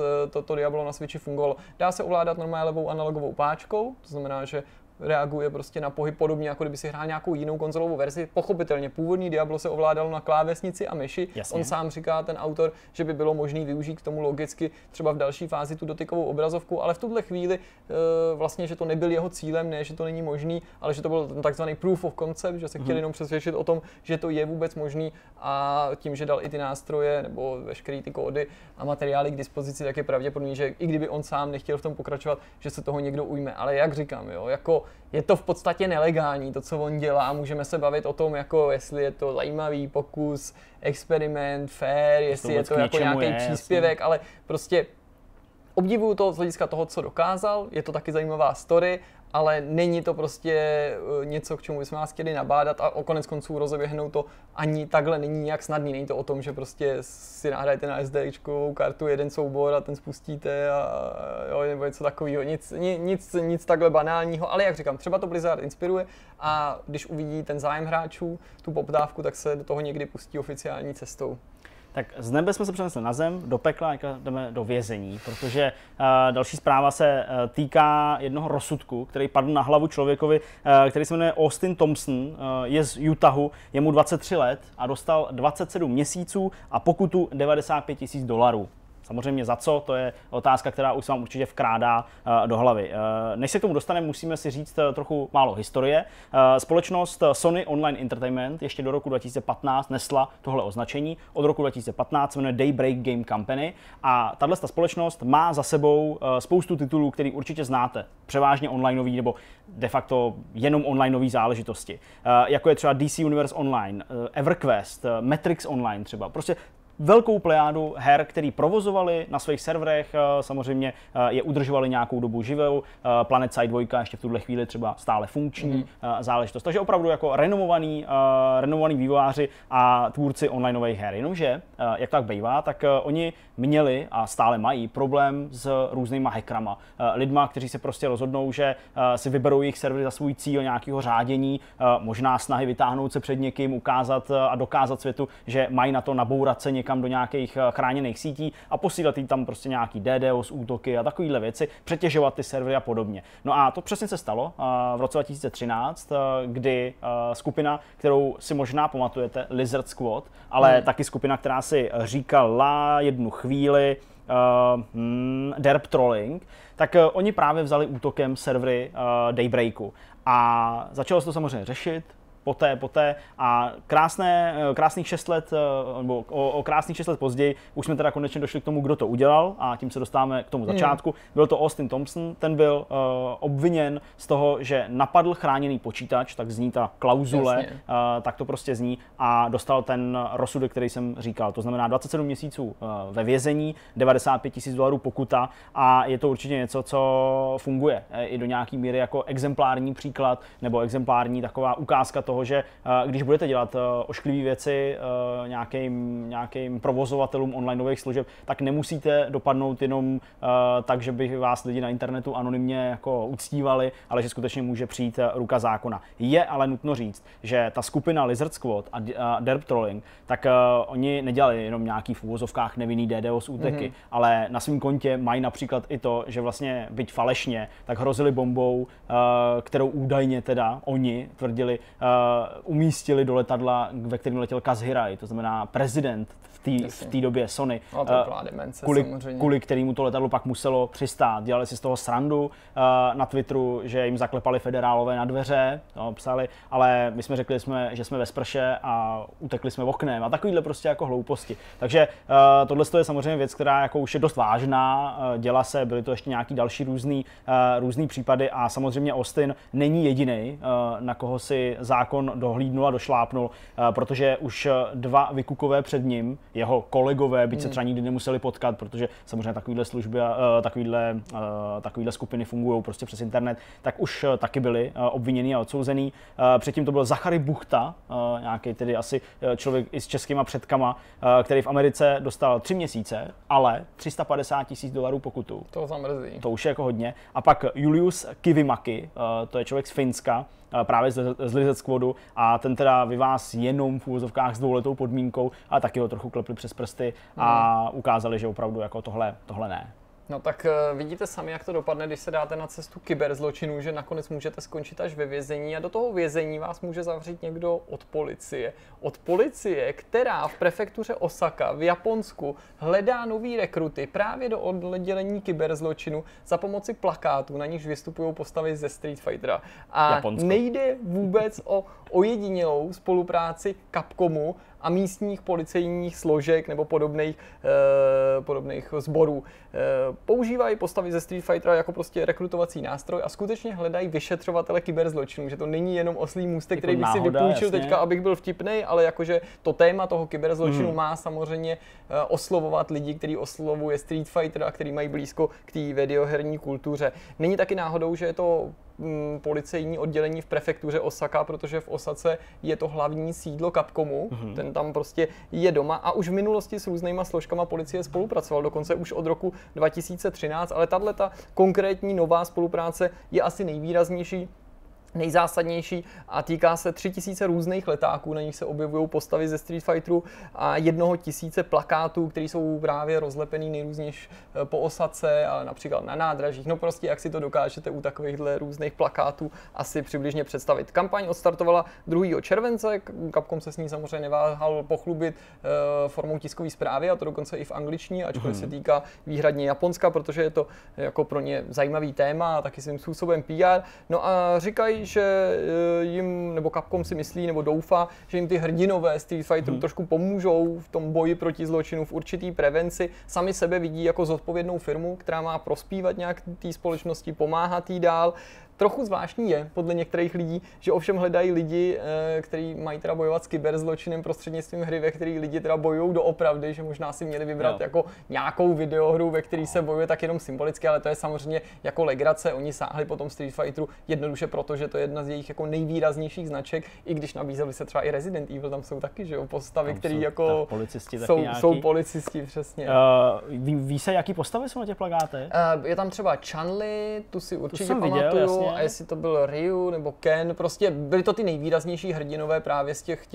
to Diablo na Switchi fungovalo. Dá se ovládat normálně levou analogovou páčkou, to znamená, že reaguje prostě na pohyb podobně, jako kdyby si hrál nějakou jinou konzolovou verzi. Pochopitelně původní Diablo se ovládalo na klávesnici a myši. Jasně. On sám říká, ten autor, že by bylo možné využít k tomu logicky třeba v další fázi tu dotykovou obrazovku, ale v tuhle chvíli vlastně, že to nebyl jeho cílem, ne, že to není možný, ale že to byl ten takzvaný proof of concept, že se chtěli jenom přesvědčit o tom, že to je vůbec možný a tím, že dal i ty nástroje nebo veškeré ty kódy a materiály k dispozici, tak je pravděpodobný, že i kdyby on sám nechtěl v tom pokračovat, že se toho někdo ujme. Ale jak říkám, jo, jako je to v podstatě nelegální, to, co on dělá, můžeme se bavit o tom, jako jestli je to zajímavý pokus, experiment, fair, jestli je to jako nějaký příspěvek, ale prostě obdivuju to z hlediska toho, co dokázal, je to taky zajímavá story, ale není to prostě něco, k čemu bychom vás chtěli nabádat a o konec konců rozeběhnout to ani takhle není nějak snadný. Není to o tom, že prostě si nahrajete na SDčkovou kartu jeden soubor a ten spustíte a jo, nebo něco takového. Nic takhle banálního, ale jak říkám, třeba to Blizzard inspiruje a když uvidí ten zájem hráčů, tu poptávku, tak se do toho někdy pustí oficiální cestou. Tak z nebe jsme se přenesli na zem, do pekla, a jdeme do vězení, protože další zpráva se týká jednoho rozsudku, který padl na hlavu člověkovi, který se jmenuje Austin Thompson, je z Utahu, je mu 23 let a dostal 27 měsíců a pokutu $95 000. Samozřejmě za co, to je otázka, která už se vám určitě vkrádá do hlavy. Než se k tomu dostaneme, musíme si říct trochu málo historie. Společnost Sony Online Entertainment ještě do roku 2015 nesla tohle označení. Od roku 2015 se jmenuje Daybreak Game Company a tahle společnost má za sebou spoustu titulů, který určitě znáte. Převážně onlineový nebo de facto jenom onlineový záležitosti. Jako je třeba DC Universe Online, EverQuest, Matrix Online třeba. Prostě velkou plejádu her, který provozovali na svých serverech, samozřejmě je udržovali nějakou dobu živou. PlanetSide 2 ještě v tuhle chvíli třeba stále funkční záležitost. Takže opravdu jako renomovaný vývojáři a tvůrci onlineových her. Jenomže, jak tak bývá, tak oni měli a stále mají problém s různýma hackerama. Lidma, kteří se prostě rozhodnou, že si vyberou jejich servery za svůj cíl nějakého řádění, možná snahy vytáhnout se před někým, ukázat a dokázat světu, že mají na to nabourat se někam do nějakých chráněných sítí a posílat jim tam prostě nějaký DDoS útoky a takovéhle věci, přetěžovat ty servery a podobně. No a to přesně se stalo v roce 2013, kdy skupina, kterou si možná pamatujete, Lizard Squad, ale taky skupina, která si říkala jednu chvíli Derp Trolling, tak oni právě vzali útokem servery Daybreaku. A začalo se to samozřejmě řešit, poté a krásných 6 let, nebo o krásných 6 let později už jsme teda konečně došli k tomu, kdo to udělal a tím se dostáváme k tomu začátku. Byl to Austin Thompson, ten byl obviněn z toho, že napadl chráněný počítač, tak zní ta klauzule, tak to prostě zní a dostal ten rozsudek, který jsem říkal. To znamená 27 měsíců ve vězení, $95 000 pokuta a je to určitě něco, co funguje i do nějaký míry jako exemplární příklad nebo exemplární taková ukázka toho, že když budete dělat ošklivé věci nějakým provozovatelům onlineových služeb, tak nemusíte dopadnout jenom tak, že by vás lidi na internetu anonymně jako uctívali, ale že skutečně může přijít ruka zákona. Je ale nutno říct, že ta skupina Lizard Squad a Derp Trolling, tak oni nedělali jenom nějaký v uvozovkách nevinný DDoS úteky, ale na svém kontě mají například i to, že vlastně byť falešně, tak hrozili bombou, kterou údajně teda oni tvrdili, umístili do letadla, ve kterém letěl Kaz Hirai, to znamená prezident v té době Sony, kvůli kterému to letadlo pak muselo přistát. Dělali si z toho srandu na Twitteru, že jim zaklepali federálové na dveře, psali, ale my jsme řekli, že jsme ve sprše a utekli jsme oknem a takovýhle prostě jako hlouposti. Takže tohle je samozřejmě věc, která jako už je dost vážná, dělá se, byly to ještě nějaký další různý případy a samozřejmě Austin není jediný, na koho si zákon dohlídnul a došlápnul, protože už 2 vykukové před ním, jeho kolegové, byť se třeba nikdy nemuseli potkat, protože samozřejmě takovýhle služby, takovýhle skupiny fungují prostě přes internet, tak už taky byli obviněni a odsouzený. Předtím to byl Zachary Buchta, nějaký tedy asi člověk i s českýma předkama, který v Americe dostal 3 měsíce, ale $350 000 pokutu. To zamrzí. To už je jako hodně. A pak Julius Kivimaki, to je člověk z Finska, právě z Lizard Squadu a ten teda vyváz jenom v úvozovkách s 2letou podmínkou, ale taky ho trochu klepli přes prsty a ukázali, že opravdu jako tohle ne. No tak vidíte sami, jak to dopadne, když se dáte na cestu kyberzločinů, že nakonec můžete skončit až ve vězení a do toho vězení vás může zavřít někdo od policie. Od policie, která v prefektuře Osaka v Japonsku hledá nový rekruty právě do oddělení kyberzločinu za pomoci plakátů, na nichž vystupují postavy ze Street Fightera. A Japonsko. Nejde vůbec o ojedinělou spolupráci Capcomu a místních policejních složek nebo podobných sborů. Používají postavy ze Street Fightera jako prostě rekrutovací nástroj a skutečně hledají vyšetřovatele kyberzločinů, že to není jenom oslý můstek, který bych si vypůjčil teďka, abych byl vtipnej, ale jakože to téma toho kyberzločinu má samozřejmě oslovovat lidi, kteří oslovuje Street Fighter a který mají blízko k té videoherní kultuře. Není taky náhodou, že je to policejní oddělení v prefektuře Osaka, protože v Osace je to hlavní sídlo Capcomu, ten tam prostě je doma a už v minulosti s různýma složkama policie spolupracoval, dokonce už od roku 2013, ale tato konkrétní nová spolupráce je asi nejvýraznější nejzásadnější a týká se 3000 různých letáků, na nich se objevují postavy ze Street Fighteru a 1000 plakátů, které jsou právě rozlepený nejrůznější po osadce, ale například na nádražích. No prostě jak si to dokážete u takovýchhle různých plakátů asi přibližně představit. Kampaň odstartovala 2. července, Capcom se s ní samozřejmě neváhal pochlubit formou tiskové zprávy, a to dokonce i v angličtině, ačkoliv se týká výhradně Japonska, protože je to jako pro ně zajímavý téma a taky svým způsobem PR. No a říkají, že jim, nebo Capcom si myslí, nebo doufá, že jim ty hrdinové Street Fighteru trošku pomůžou v tom boji proti zločinu, v určitý prevenci. Sami sebe vidí jako zodpovědnou firmu, která má prospívat nějak té společnosti, pomáhat jí dál. Trochu zvláštní je, podle některých lidí, že ovšem hledají lidi, kteří mají teda bojovat s kyberzločinem prostřednictvím hry, ve který lidi teda bojují doopravdy, že možná si měli vybrat jako nějakou videohru, ve který se bojuje tak jenom symbolicky, ale to je samozřejmě jako legrace. Oni sáhli po tom Street Fighteru jednoduše proto, že to je jedna z jejich jako nejvýraznějších značek, i když nabízeli se třeba i Resident Evil, tam jsou taky, že jo, postavy, který jako jsou policisti, přesně. Ví se, jaký postavy jsou na těch plakátech? Je tam třeba Chun-Li, tu si určitě pamatuju. A jestli to byl Ryu nebo Ken, prostě byly to ty nejvýraznější hrdinové právě z těch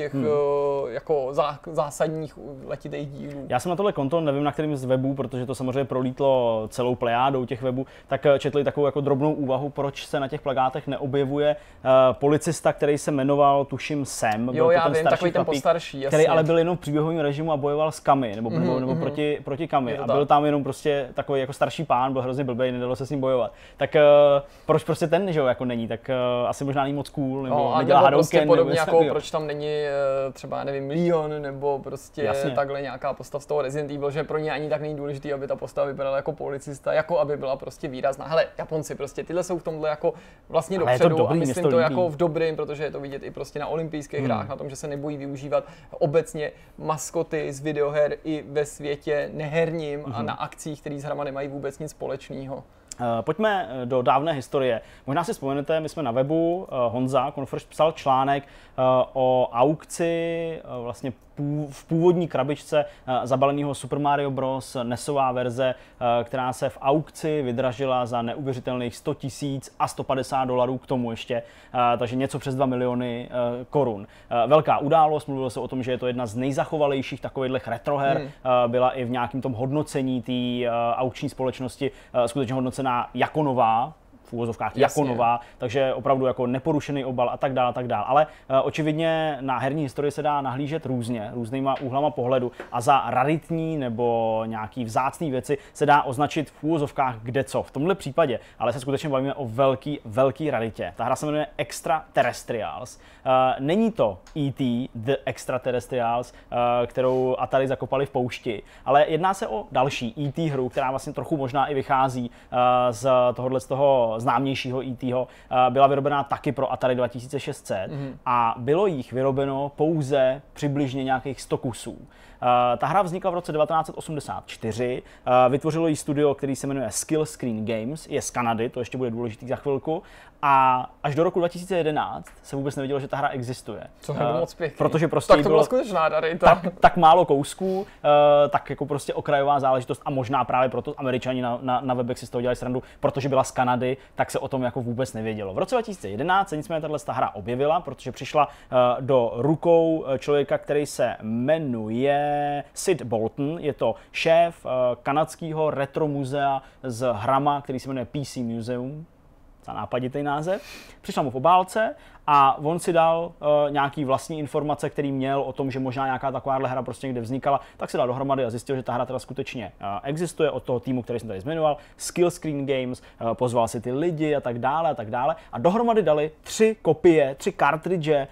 jako zásadních letitých dílů. Já jsem na tohle konto, nevím na kterým z webů, protože to samozřejmě prolítlo celou plejádou těch webů, tak četli takovou jako drobnou úvahu, proč se na těch plakátech neobjevuje policista, který se jmenoval, tuším, Sam. Jo, já vím, takový ten postarší, jasně. Který ale byl jenom v příběhovém režimu a bojoval s Kami, nebo proti Kami. A byl tam jenom prostě takový jako starší pán, byl hrozně blbej, nedalo se s ním bojovat. Tak proč prostě ten, že jo, jako není, tak asi možná není moc cool, nebo nedělá Hadouken, prostě podobně jako proč tam není třeba, nevím, Leon, nebo prostě takhle nějaká postava z toho Resident Evil, že pro ně ani tak není důležitý, aby ta postava vypadala jako policista, jako aby byla prostě výrazná. Hele, Japonci prostě, tyhle jsou v tomhle jako vlastně dopředu a myslím to jako v dobrým, protože je to vidět i prostě na olympijských hrách, na tom, že se nebojí využívat obecně maskoty z videoher i ve světě neherním a na akcích, které s hrama nemají vůbec nic společného. Pojďme do dávné historie. Možná si vzpomenete, my jsme na webu, Honza Konfrš psal článek o aukci vlastně v původní krabičce zabaleného Super Mario Bros. NESová verze, která se v aukci vydražila za neuvěřitelných 100 000 a $150 k tomu ještě, takže něco přes 2 miliony korun. Velká událost, mluvilo se o tom, že je to jedna z nejzachovalejších takových retroher, byla i v nějakém tom hodnocení té aukční společnosti skutečně hodnocená jako nová, v úvozovkách jako nová, takže opravdu jako neporušený obal a tak dále, ale očividně na herní historii se dá nahlížet různýma úhlama pohledu a za raritní nebo nějaký vzácný věci se dá označit v úvozovkách kdeco. V tomhle případě, ale se skutečně bavíme o velký raritě. Ta hra se jmenuje Extraterrestrials. Není to E.T. The Extraterrestrials, kterou Atari zakopali v poušti, ale jedná se o další E.T. hru, která vlastně trochu možná i vychází z toho známějšího E.T.ho, byla vyrobená taky pro Atari 2600 a bylo jich vyrobeno pouze přibližně nějakých 100 kusů. Ta hra vznikla v roce 1984, vytvořilo ji studio, který se jmenuje Skill Screen Games, je z Kanady, to ještě bude důležitý za chvilku, a až do roku 2011 se vůbec nevědělo, že ta hra existuje. Co je moc pěkný. Protože prostě tak to byla skutečná rarita. Tak málo kousků, tak jako prostě okrajová záležitost a možná právě proto Američani na webech si z toho dělali srandu, protože byla z Kanady, tak se o tom jako vůbec nevědělo. V roce 2011 se nicméně tato hra objevila, protože přišla do rukou člověka, který se jmenuje Sid Bolton, je to šéf kanadského retro muzea z hrama, který se jmenuje PC Museum, za nápaditý název. Přišla mu v obálce a on si dal nějaký vlastní informace, který měl o tom, že možná nějaká takováhle hra prostě někde vznikala, tak si dal dohromady a zjistil, že ta hra teda skutečně existuje od toho týmu, který jsem tady zmiňoval, Skill Screen Games, pozval si ty lidi a tak dále a dohromady dali 3 kopie, 3 kartridže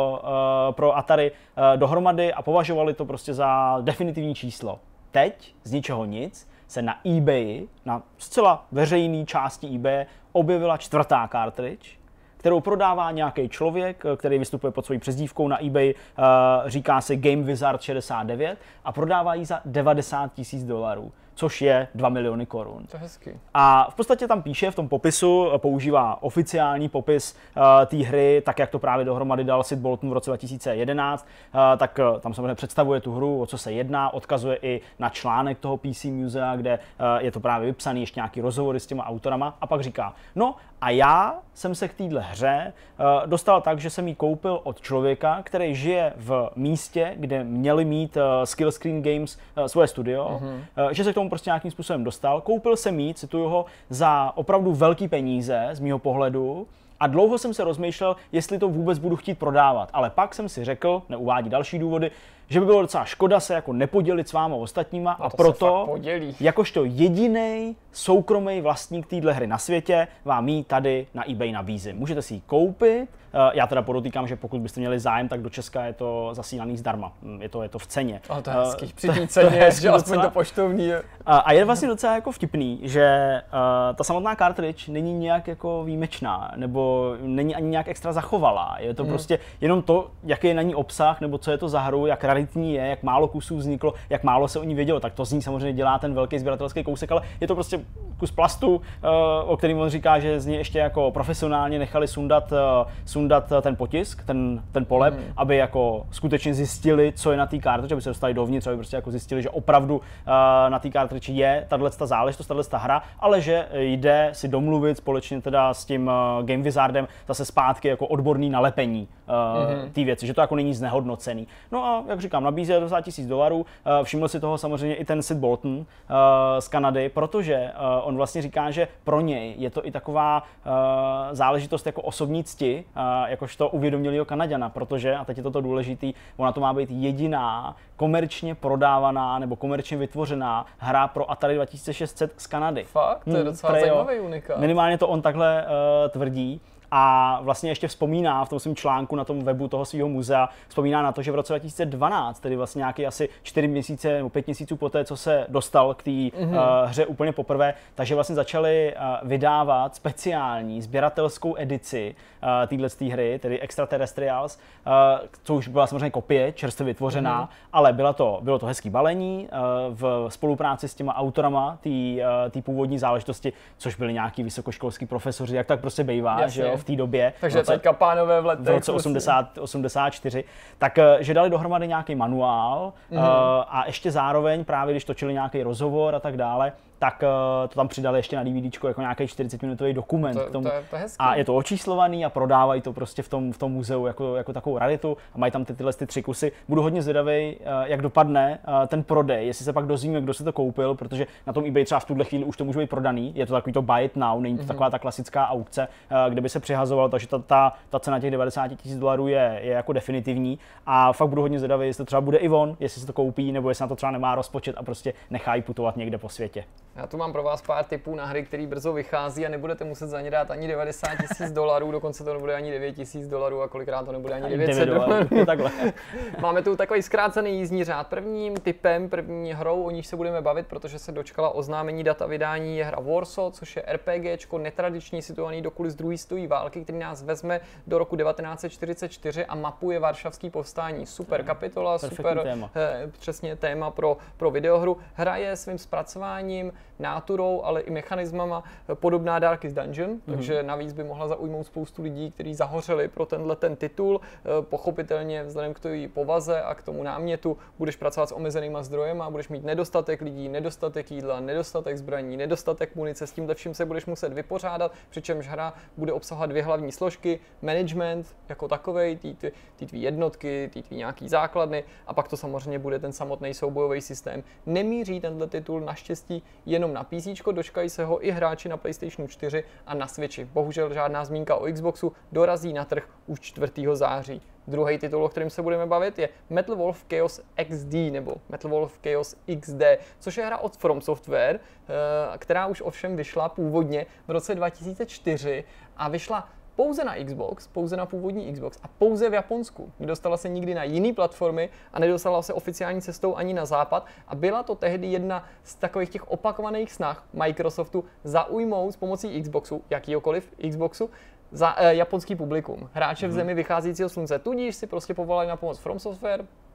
pro Atari dohromady a považovali to prostě za definitivní číslo. Teď z ničeho nic se na eBay, na zcela veřejné části eBay, objevila 4. cartridge, kterou prodává nějaký člověk, který vystupuje pod svojí přezdívkou na eBay, říká se Game Wizard 69 a prodává ji za $90 000. což je 2 miliony korun. To je hezky. A v podstatě tam píše v tom popisu, používá oficiální popis té hry, tak jak to právě dohromady dal Sid Bolton v roce 2011, tak tam samozřejmě představuje tu hru, o co se jedná, odkazuje i na článek toho PC Musea, kde je to právě vypsaný, ještě nějaký rozhovory s těma autorama a pak říká, no a já jsem se k téhle hře dostal tak, že jsem ji koupil od člověka, který žije v místě, kde měli mít Skill Screen Games svoje studio, že se k tomu prostě nějakým způsobem dostal. Koupil jsem ji, cituju ho, za opravdu velký peníze z mýho pohledu a dlouho jsem se rozmýšlel, jestli to vůbec budu chtít prodávat. Ale pak jsem si řekl, neuvádí další důvody, že by bylo docela škoda se jako nepodělit s váma ostatníma a proto, jakožto jedinej soukromý vlastník téhle hry na světě, vám ji tady na eBay nabízím. Můžete si ji koupit, já teda podotýkám, že pokud byste měli zájem, tak do Česka je to zasílaný zdarma, je to v ceně. A to je hezký, při té ceně, že aspoň to poštovní. A je vlastně docela jako vtipný, že ta samotná cartridge není nějak jako výjimečná, nebo není ani nějak extra zachovalá. Je to prostě jenom to, jaký je na ní obsah, nebo co je to za hru, jak raritní je, jak málo kusů vzniklo, jak málo se o ní vědělo. Tak to z ní samozřejmě dělá ten velký sběratelský kousek, ale je to prostě kus plastu, o kterém on říká, že z něj ještě jako profesionálně nechali sundat ten potisk, ten polep, aby jako skutečně zjistili, co je na té cartridge, aby se dostali dovnitř, aby prostě jako zjistili, že opravdu na té cartridge je tato záležitost, tato hra, ale že jde si domluvit společně teda s tím Game Wizardem zase zpátky jako odborný nalepení té věci, že to jako není znehodnocený. No a jak říkám, nabízí $10,000, všiml si toho samozřejmě i ten Sid Bolton z Kanady, protože on vlastně říká, že pro něj je to i taková záležitost jako osobní cti, jakožto uvědomělýho Kanaďana, protože, a teď je to důležitý, ona to má být jediná komerčně prodávaná nebo komerčně vytvořená hra pro Atari 2600 z Kanady. Fakt? To je docela zajímavý unikát. Minimálně to on takhle tvrdí. A vlastně ještě vzpomíná v tom svém článku na tom webu toho svého muzea, vzpomíná na to, že v roce 2012, tedy vlastně nějaký asi 4 měsíce nebo 5 měsíců poté, co se dostal k té hře úplně poprvé, takže vlastně začali vydávat speciální sběratelskou edici této hry, tedy Extraterrestrials, co už byla samozřejmě kopie, čerstvě vytvořená, ale bylo to hezký balení v spolupráci s těma autorama té původní záležitosti, což byli nějaký vysokoškolský profesoři, jak tak prostě bývá, že jo, v té době. Takže teďka pánové v letech. V roce 84, tak že dali dohromady nějaký manuál a ještě zároveň právě, když točili nějaký rozhovor a tak dále, tak to tam přidali ještě na DVDčko jako nějaký 40-minutový dokument k tomu. To je hezký. A je to očíslovaný a prodávají to prostě v tom muzeu jako takovou raritu a mají tam tyhle 3 kusy. Budu hodně zvědavý, jak dopadne ten prodej, jestli se pak dozvíme, kdo se to koupil, protože na tom eBay třeba v tuhle chvíli už to může být prodaný. Je to takový to buy it now, není to taková ta klasická aukce, kde by se přihazoval, takže ta cena těch $90,000 je jako definitivní a fakt budu hodně zvědavý, jestli to třeba bude i on, jestli se to koupí, nebo jestli na to třeba nemá rozpočet a prostě nechají putovat někde po světě. Já tu mám pro vás pár tipů na hry, které brzo vychází a nebudete muset za ně dát ani $90,000, dokonce to nebude ani $9,000 a kolikrát to nebude ani $900. Takhle. Máme tu takový zkrácený jízdní řád. Prvním tipem, první hrou, o níž se budeme bavit, protože se dočkala oznámení data vydání, je hra Warsaw, což je RPGčko netradiční situovaný do kulis druhé světové války, který nás vezme do roku 1944 a mapuje varšavský povstání. Super kapitola, super téma. Přesně téma pro videohru. Hra je svým zpracováním, náturou, ale i mechanismama podobná Darkest Dungeon, takže navíc by mohla zaujmout spoustu lidí, kteří zahořeli pro ten titul. Pochopitelně vzhledem k té povaze a k tomu námětu budeš pracovat s omezenýma zdrojem a budeš mít nedostatek lidí, nedostatek jídla, nedostatek zbraní, nedostatek munice, s tímhle vším se budeš muset vypořádat, přičemž hra bude obsahovat 2 hlavní složky, management jako takovej, ty tvý jednotky, ty tvý nějaký základny a pak to samozřejmě bude ten samotný soubojový systém. Nemíří tenhle titul naštěstí jenom na PC, dočkají se ho i hráči na PlayStationu 4 a na Switchi. Bohužel žádná zmínka o Xboxu, dorazí na trh už 4. září. Druhý titul, o kterém se budeme bavit, je Metal Wolf Chaos XD nebo Metal Wolf Chaos XD, což je hra od From Software, která už ovšem vyšla původně v roce 2004 a vyšla pouze na Xbox, pouze na původní Xbox a pouze v Japonsku. Nedostala se nikdy na jiné platformy a nedostala se oficiální cestou ani na západ a byla to tehdy jedna z takových těch opakovaných snah Microsoftu zaujmout s pomocí Xboxu, jakýhokoliv Xboxu, za japonský publikum. Hráče v zemi vycházejícího slunce. Tudíž si prostě povolali na pomoc From Software,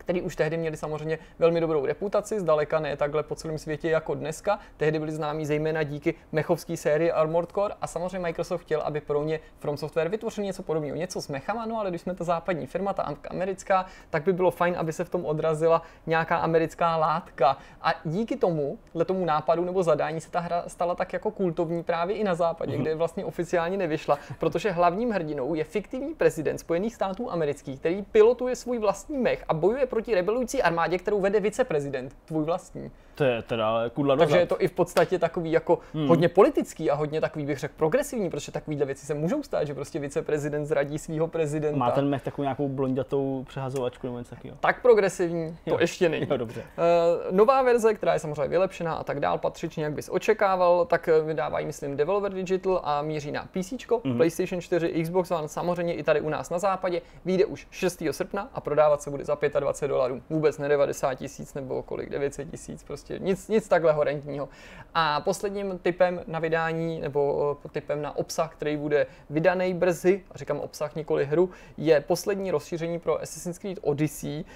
který už tehdy měli samozřejmě velmi dobrou reputaci, zdaleka ne takhle po celém světě jako dneska. Tehdy byli známí zejména díky mechovské sérii Armored Core a samozřejmě Microsoft chtěl, aby pro ně From Software vytvořil něco podobného, něco s mechama, no ale když jsme ta západní firma, ta americká, tak by bylo fajn, aby se v tom odrazila nějaká americká látka. A díky tomu nápadu nebo zadání se ta hra stala tak jako kultovní právě i na západě, kde vlastně oficiálně nevyšla, protože hlavním hrdinou je fiktivní prezident Spojených států amerických, který pilotuje svůj vlastní mech a bojuje proti rebelující armádě, kterou vede viceprezident, tvůj vlastní. To je teda kudla Takže je to i v podstatě takový jako hodně politický a hodně takový, bych řekl, progresivní, protože takovýhle věci se můžou stát, že prostě viceprezident zradí svého prezidenta. Má ten mech takovou nějakou blondětou přehazovačku nebo něco takového? Tak progresivní to ještě není. Jo, dobře. Nová verze, která je samozřejmě vylepšená a tak dál, patřičně jak bys očekával, tak vydávají, myslím, Devolver Digital a míří na PC, PlayStation 4, Xbox One, samozřejmě i tady u nás na západě. Vyjde už 6. srpna a prodávat se bude za $25. Vůbec ne 90 000 nebo kolik, 900 000, prostě nic takhle horentního. A posledním typem na vydání, nebo typem na obsah, který bude vydaný brzy, a říkám obsah, nikoli hru, je poslední rozšíření pro Assassin's Creed Odyssey,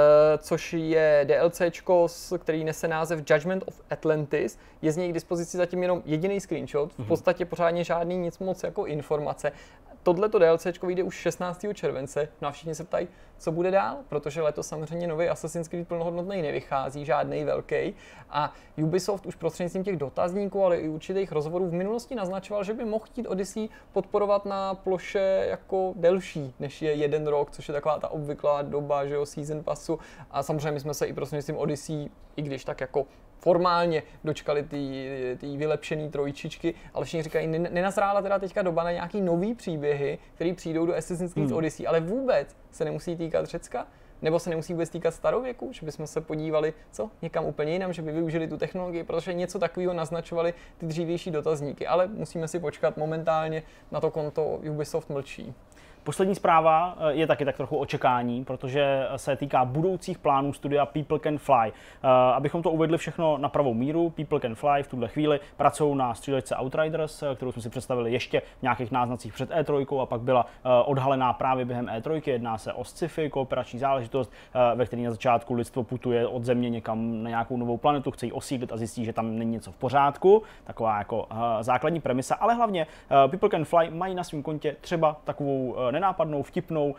což je DLCčko, který nese název Judgment of Atlantis. Je z něj k dispozici zatím jenom jediný screenshot, v podstatě pořádně žádný nic moc jako informace. Tohleto DLCčko vyjde už 16. července, no a všichni se ptají, co bude dál, protože letos samozřejmě nový Assassin's Creed plnohodnotný nevychází, žádnej velký. A Ubisoft už prostřednictvím těch dotazníků, ale i určitých rozhovorů v minulosti naznačoval, že by mohl chtít Odyssey podporovat na ploše jako delší, než je 1 rok, což je taková ta obvyklá doba, že jo, season passu. A samozřejmě my jsme se i prostřednictvím Odyssey, i když tak jako formálně dočkali ty vylepšený trojčičky, ale všichni říkají, nenazrála teda teďka doba na nějaký nový příběhy, které přijdou do Assassin's Creed Odyssey, ale vůbec se nemusí týkat Řecka, nebo se nemusí vůbec týkat starověku, že bychom se podívali někam úplně jinam, že by využili tu technologii, protože něco takového naznačovali ty dřívější dotazníky, ale musíme si počkat, momentálně na to konto Ubisoft mlčí. Poslední zpráva je taky tak trochu očekání, protože se týká budoucích plánů studia People Can Fly. Abychom to uvedli všechno na pravou míru, People Can Fly v tuhle chvíli pracují na střílečce Outriders, kterou jsme si představili ještě v nějakých náznacích před E3 a pak byla odhalená právě během E3. Jedná se o sci-fi, kooperační záležitost, ve které na začátku lidstvo putuje od Země někam na nějakou novou planetu, chce ji osídlit a zjistí, že tam není něco v pořádku. Taková jako základní premisa, ale hlavně People Can Fly mají na svém kontě třeba takovou nenápadnou, vtipnou,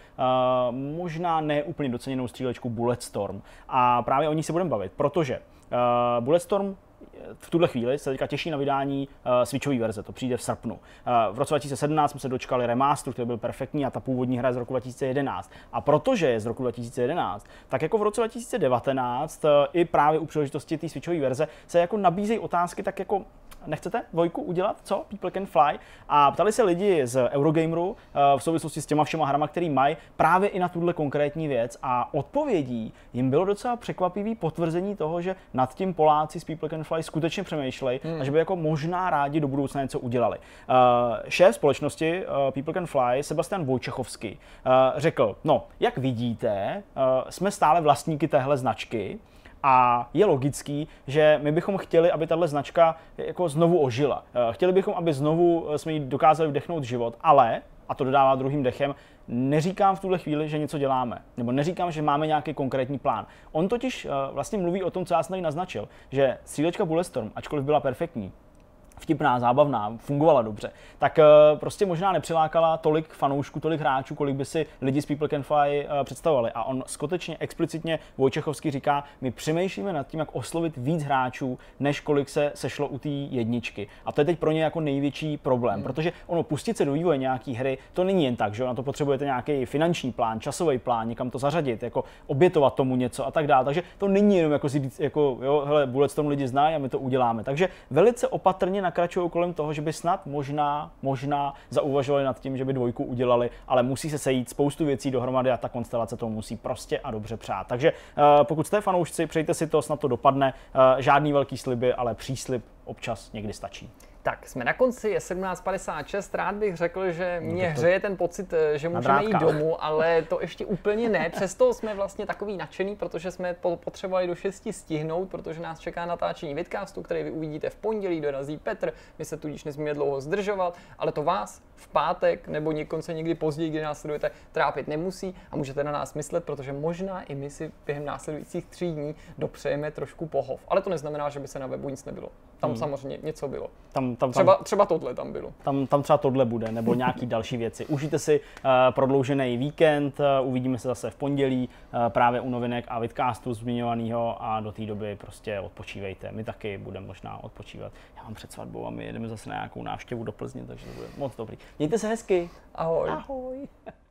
možná ne úplně doceněnou střílečku Bulletstorm. A právě o ní se budeme bavit, protože Bulletstorm v tuhle chvíli se teďka těší na vydání switchové verze, to přijde v srpnu. V roce 2017 jsme se dočkali remasteru, který byl perfektní a ta původní hra je z roku 2011. A protože je z roku 2011, tak jako v roce 2019 i právě u příležitosti té switchové verze se jako nabízejí otázky, tak jako nechcete dvojku udělat, co? People Can Fly? A ptali se lidi z Eurogameru v souvislosti s těma všema hrama, který mají právě i na tuhle konkrétní věc a odpovědí jim bylo docela překvapivý potvrzení toho, že nad tím Poláci z People Can Fly skutečně přemýšlejí a že by jako možná rádi do budoucna něco udělali. Šéf společnosti People Can Fly, Sebastian Wojciechowski, řekl, no, jak vidíte, jsme stále vlastníky téhle značky, a je logický, že my bychom chtěli, aby tahle značka jako znovu ožila. Chtěli bychom, aby znovu jsme jí dokázali vdechnout život, ale, a to dodává druhým dechem, neříkám v tuhle chvíli, že něco děláme, nebo neříkám, že máme nějaký konkrétní plán. On totiž vlastně mluví o tom, co já jsem tady naznačil, že střílečka Bulletstorm, ačkoliv byla perfektní, vtipná, zábavná, fungovala dobře, tak prostě možná nepřilákala tolik fanoušků, tolik hráčů, kolik by si lidi z People Can Fly představovali. A on skutečně explicitně Wojciechowski říká, my přemýšlíme nad tím, jak oslovit víc hráčů, než kolik se sešlo u té jedničky. A to je teď pro ně jako největší problém, protože ono pustit se do vývoje nějaký hry, to není jen tak, že na to potřebujete nějaký finanční plán, časový plán, někam to zařadit, jako obětovat tomu něco a tak dále. Takže to není jenom jako si jako jo, hele, Bulletstorm lidi znají a my to uděláme. Takže velice opatrně nakračují kolem toho, že by snad možná zauvažovali nad tím, že by dvojku udělali, ale musí se sejít spoustu věcí dohromady a ta konstelace to musí prostě a dobře přát. Takže pokud jste fanoušci, přejte si to, snad to dopadne. Žádný velký sliby, ale příslib občas někdy stačí. Tak, jsme na konci, je 17:56, rád bych řekl, že mě hřeje ten pocit, že můžeme jít domů, ale to ještě úplně ne. Přesto jsme vlastně takový nadšený, protože jsme potřebovali do 6 stihnout, protože nás čeká natáčení vidcastu, který vy uvidíte v pondělí, dorazí Petr, my se tudíž nesmíme dlouho zdržovat, ale to vás v pátek nebo dokonce někdy později, kdy nás sledujete, trápit nemusí a můžete na nás myslet, protože možná i my si během následujících 3 dní dopřejeme trošku pohov. Ale to neznamená, že by se na webu nic nebylo. Tam samozřejmě něco bylo. Třeba tohle tam bylo. Tam třeba tohle bude, nebo nějaký další věci. Užijte si prodloužený víkend, uvidíme se zase v pondělí právě u novinek a vidcastu zmiňovaného a do té doby prostě odpočívejte. My taky budeme možná odpočívat. Já mám před svatbou a my jedeme zase na nějakou návštěvu do Plzně, takže to bude moc dobrý. Mějte se hezky. Ahoj. Ahoj.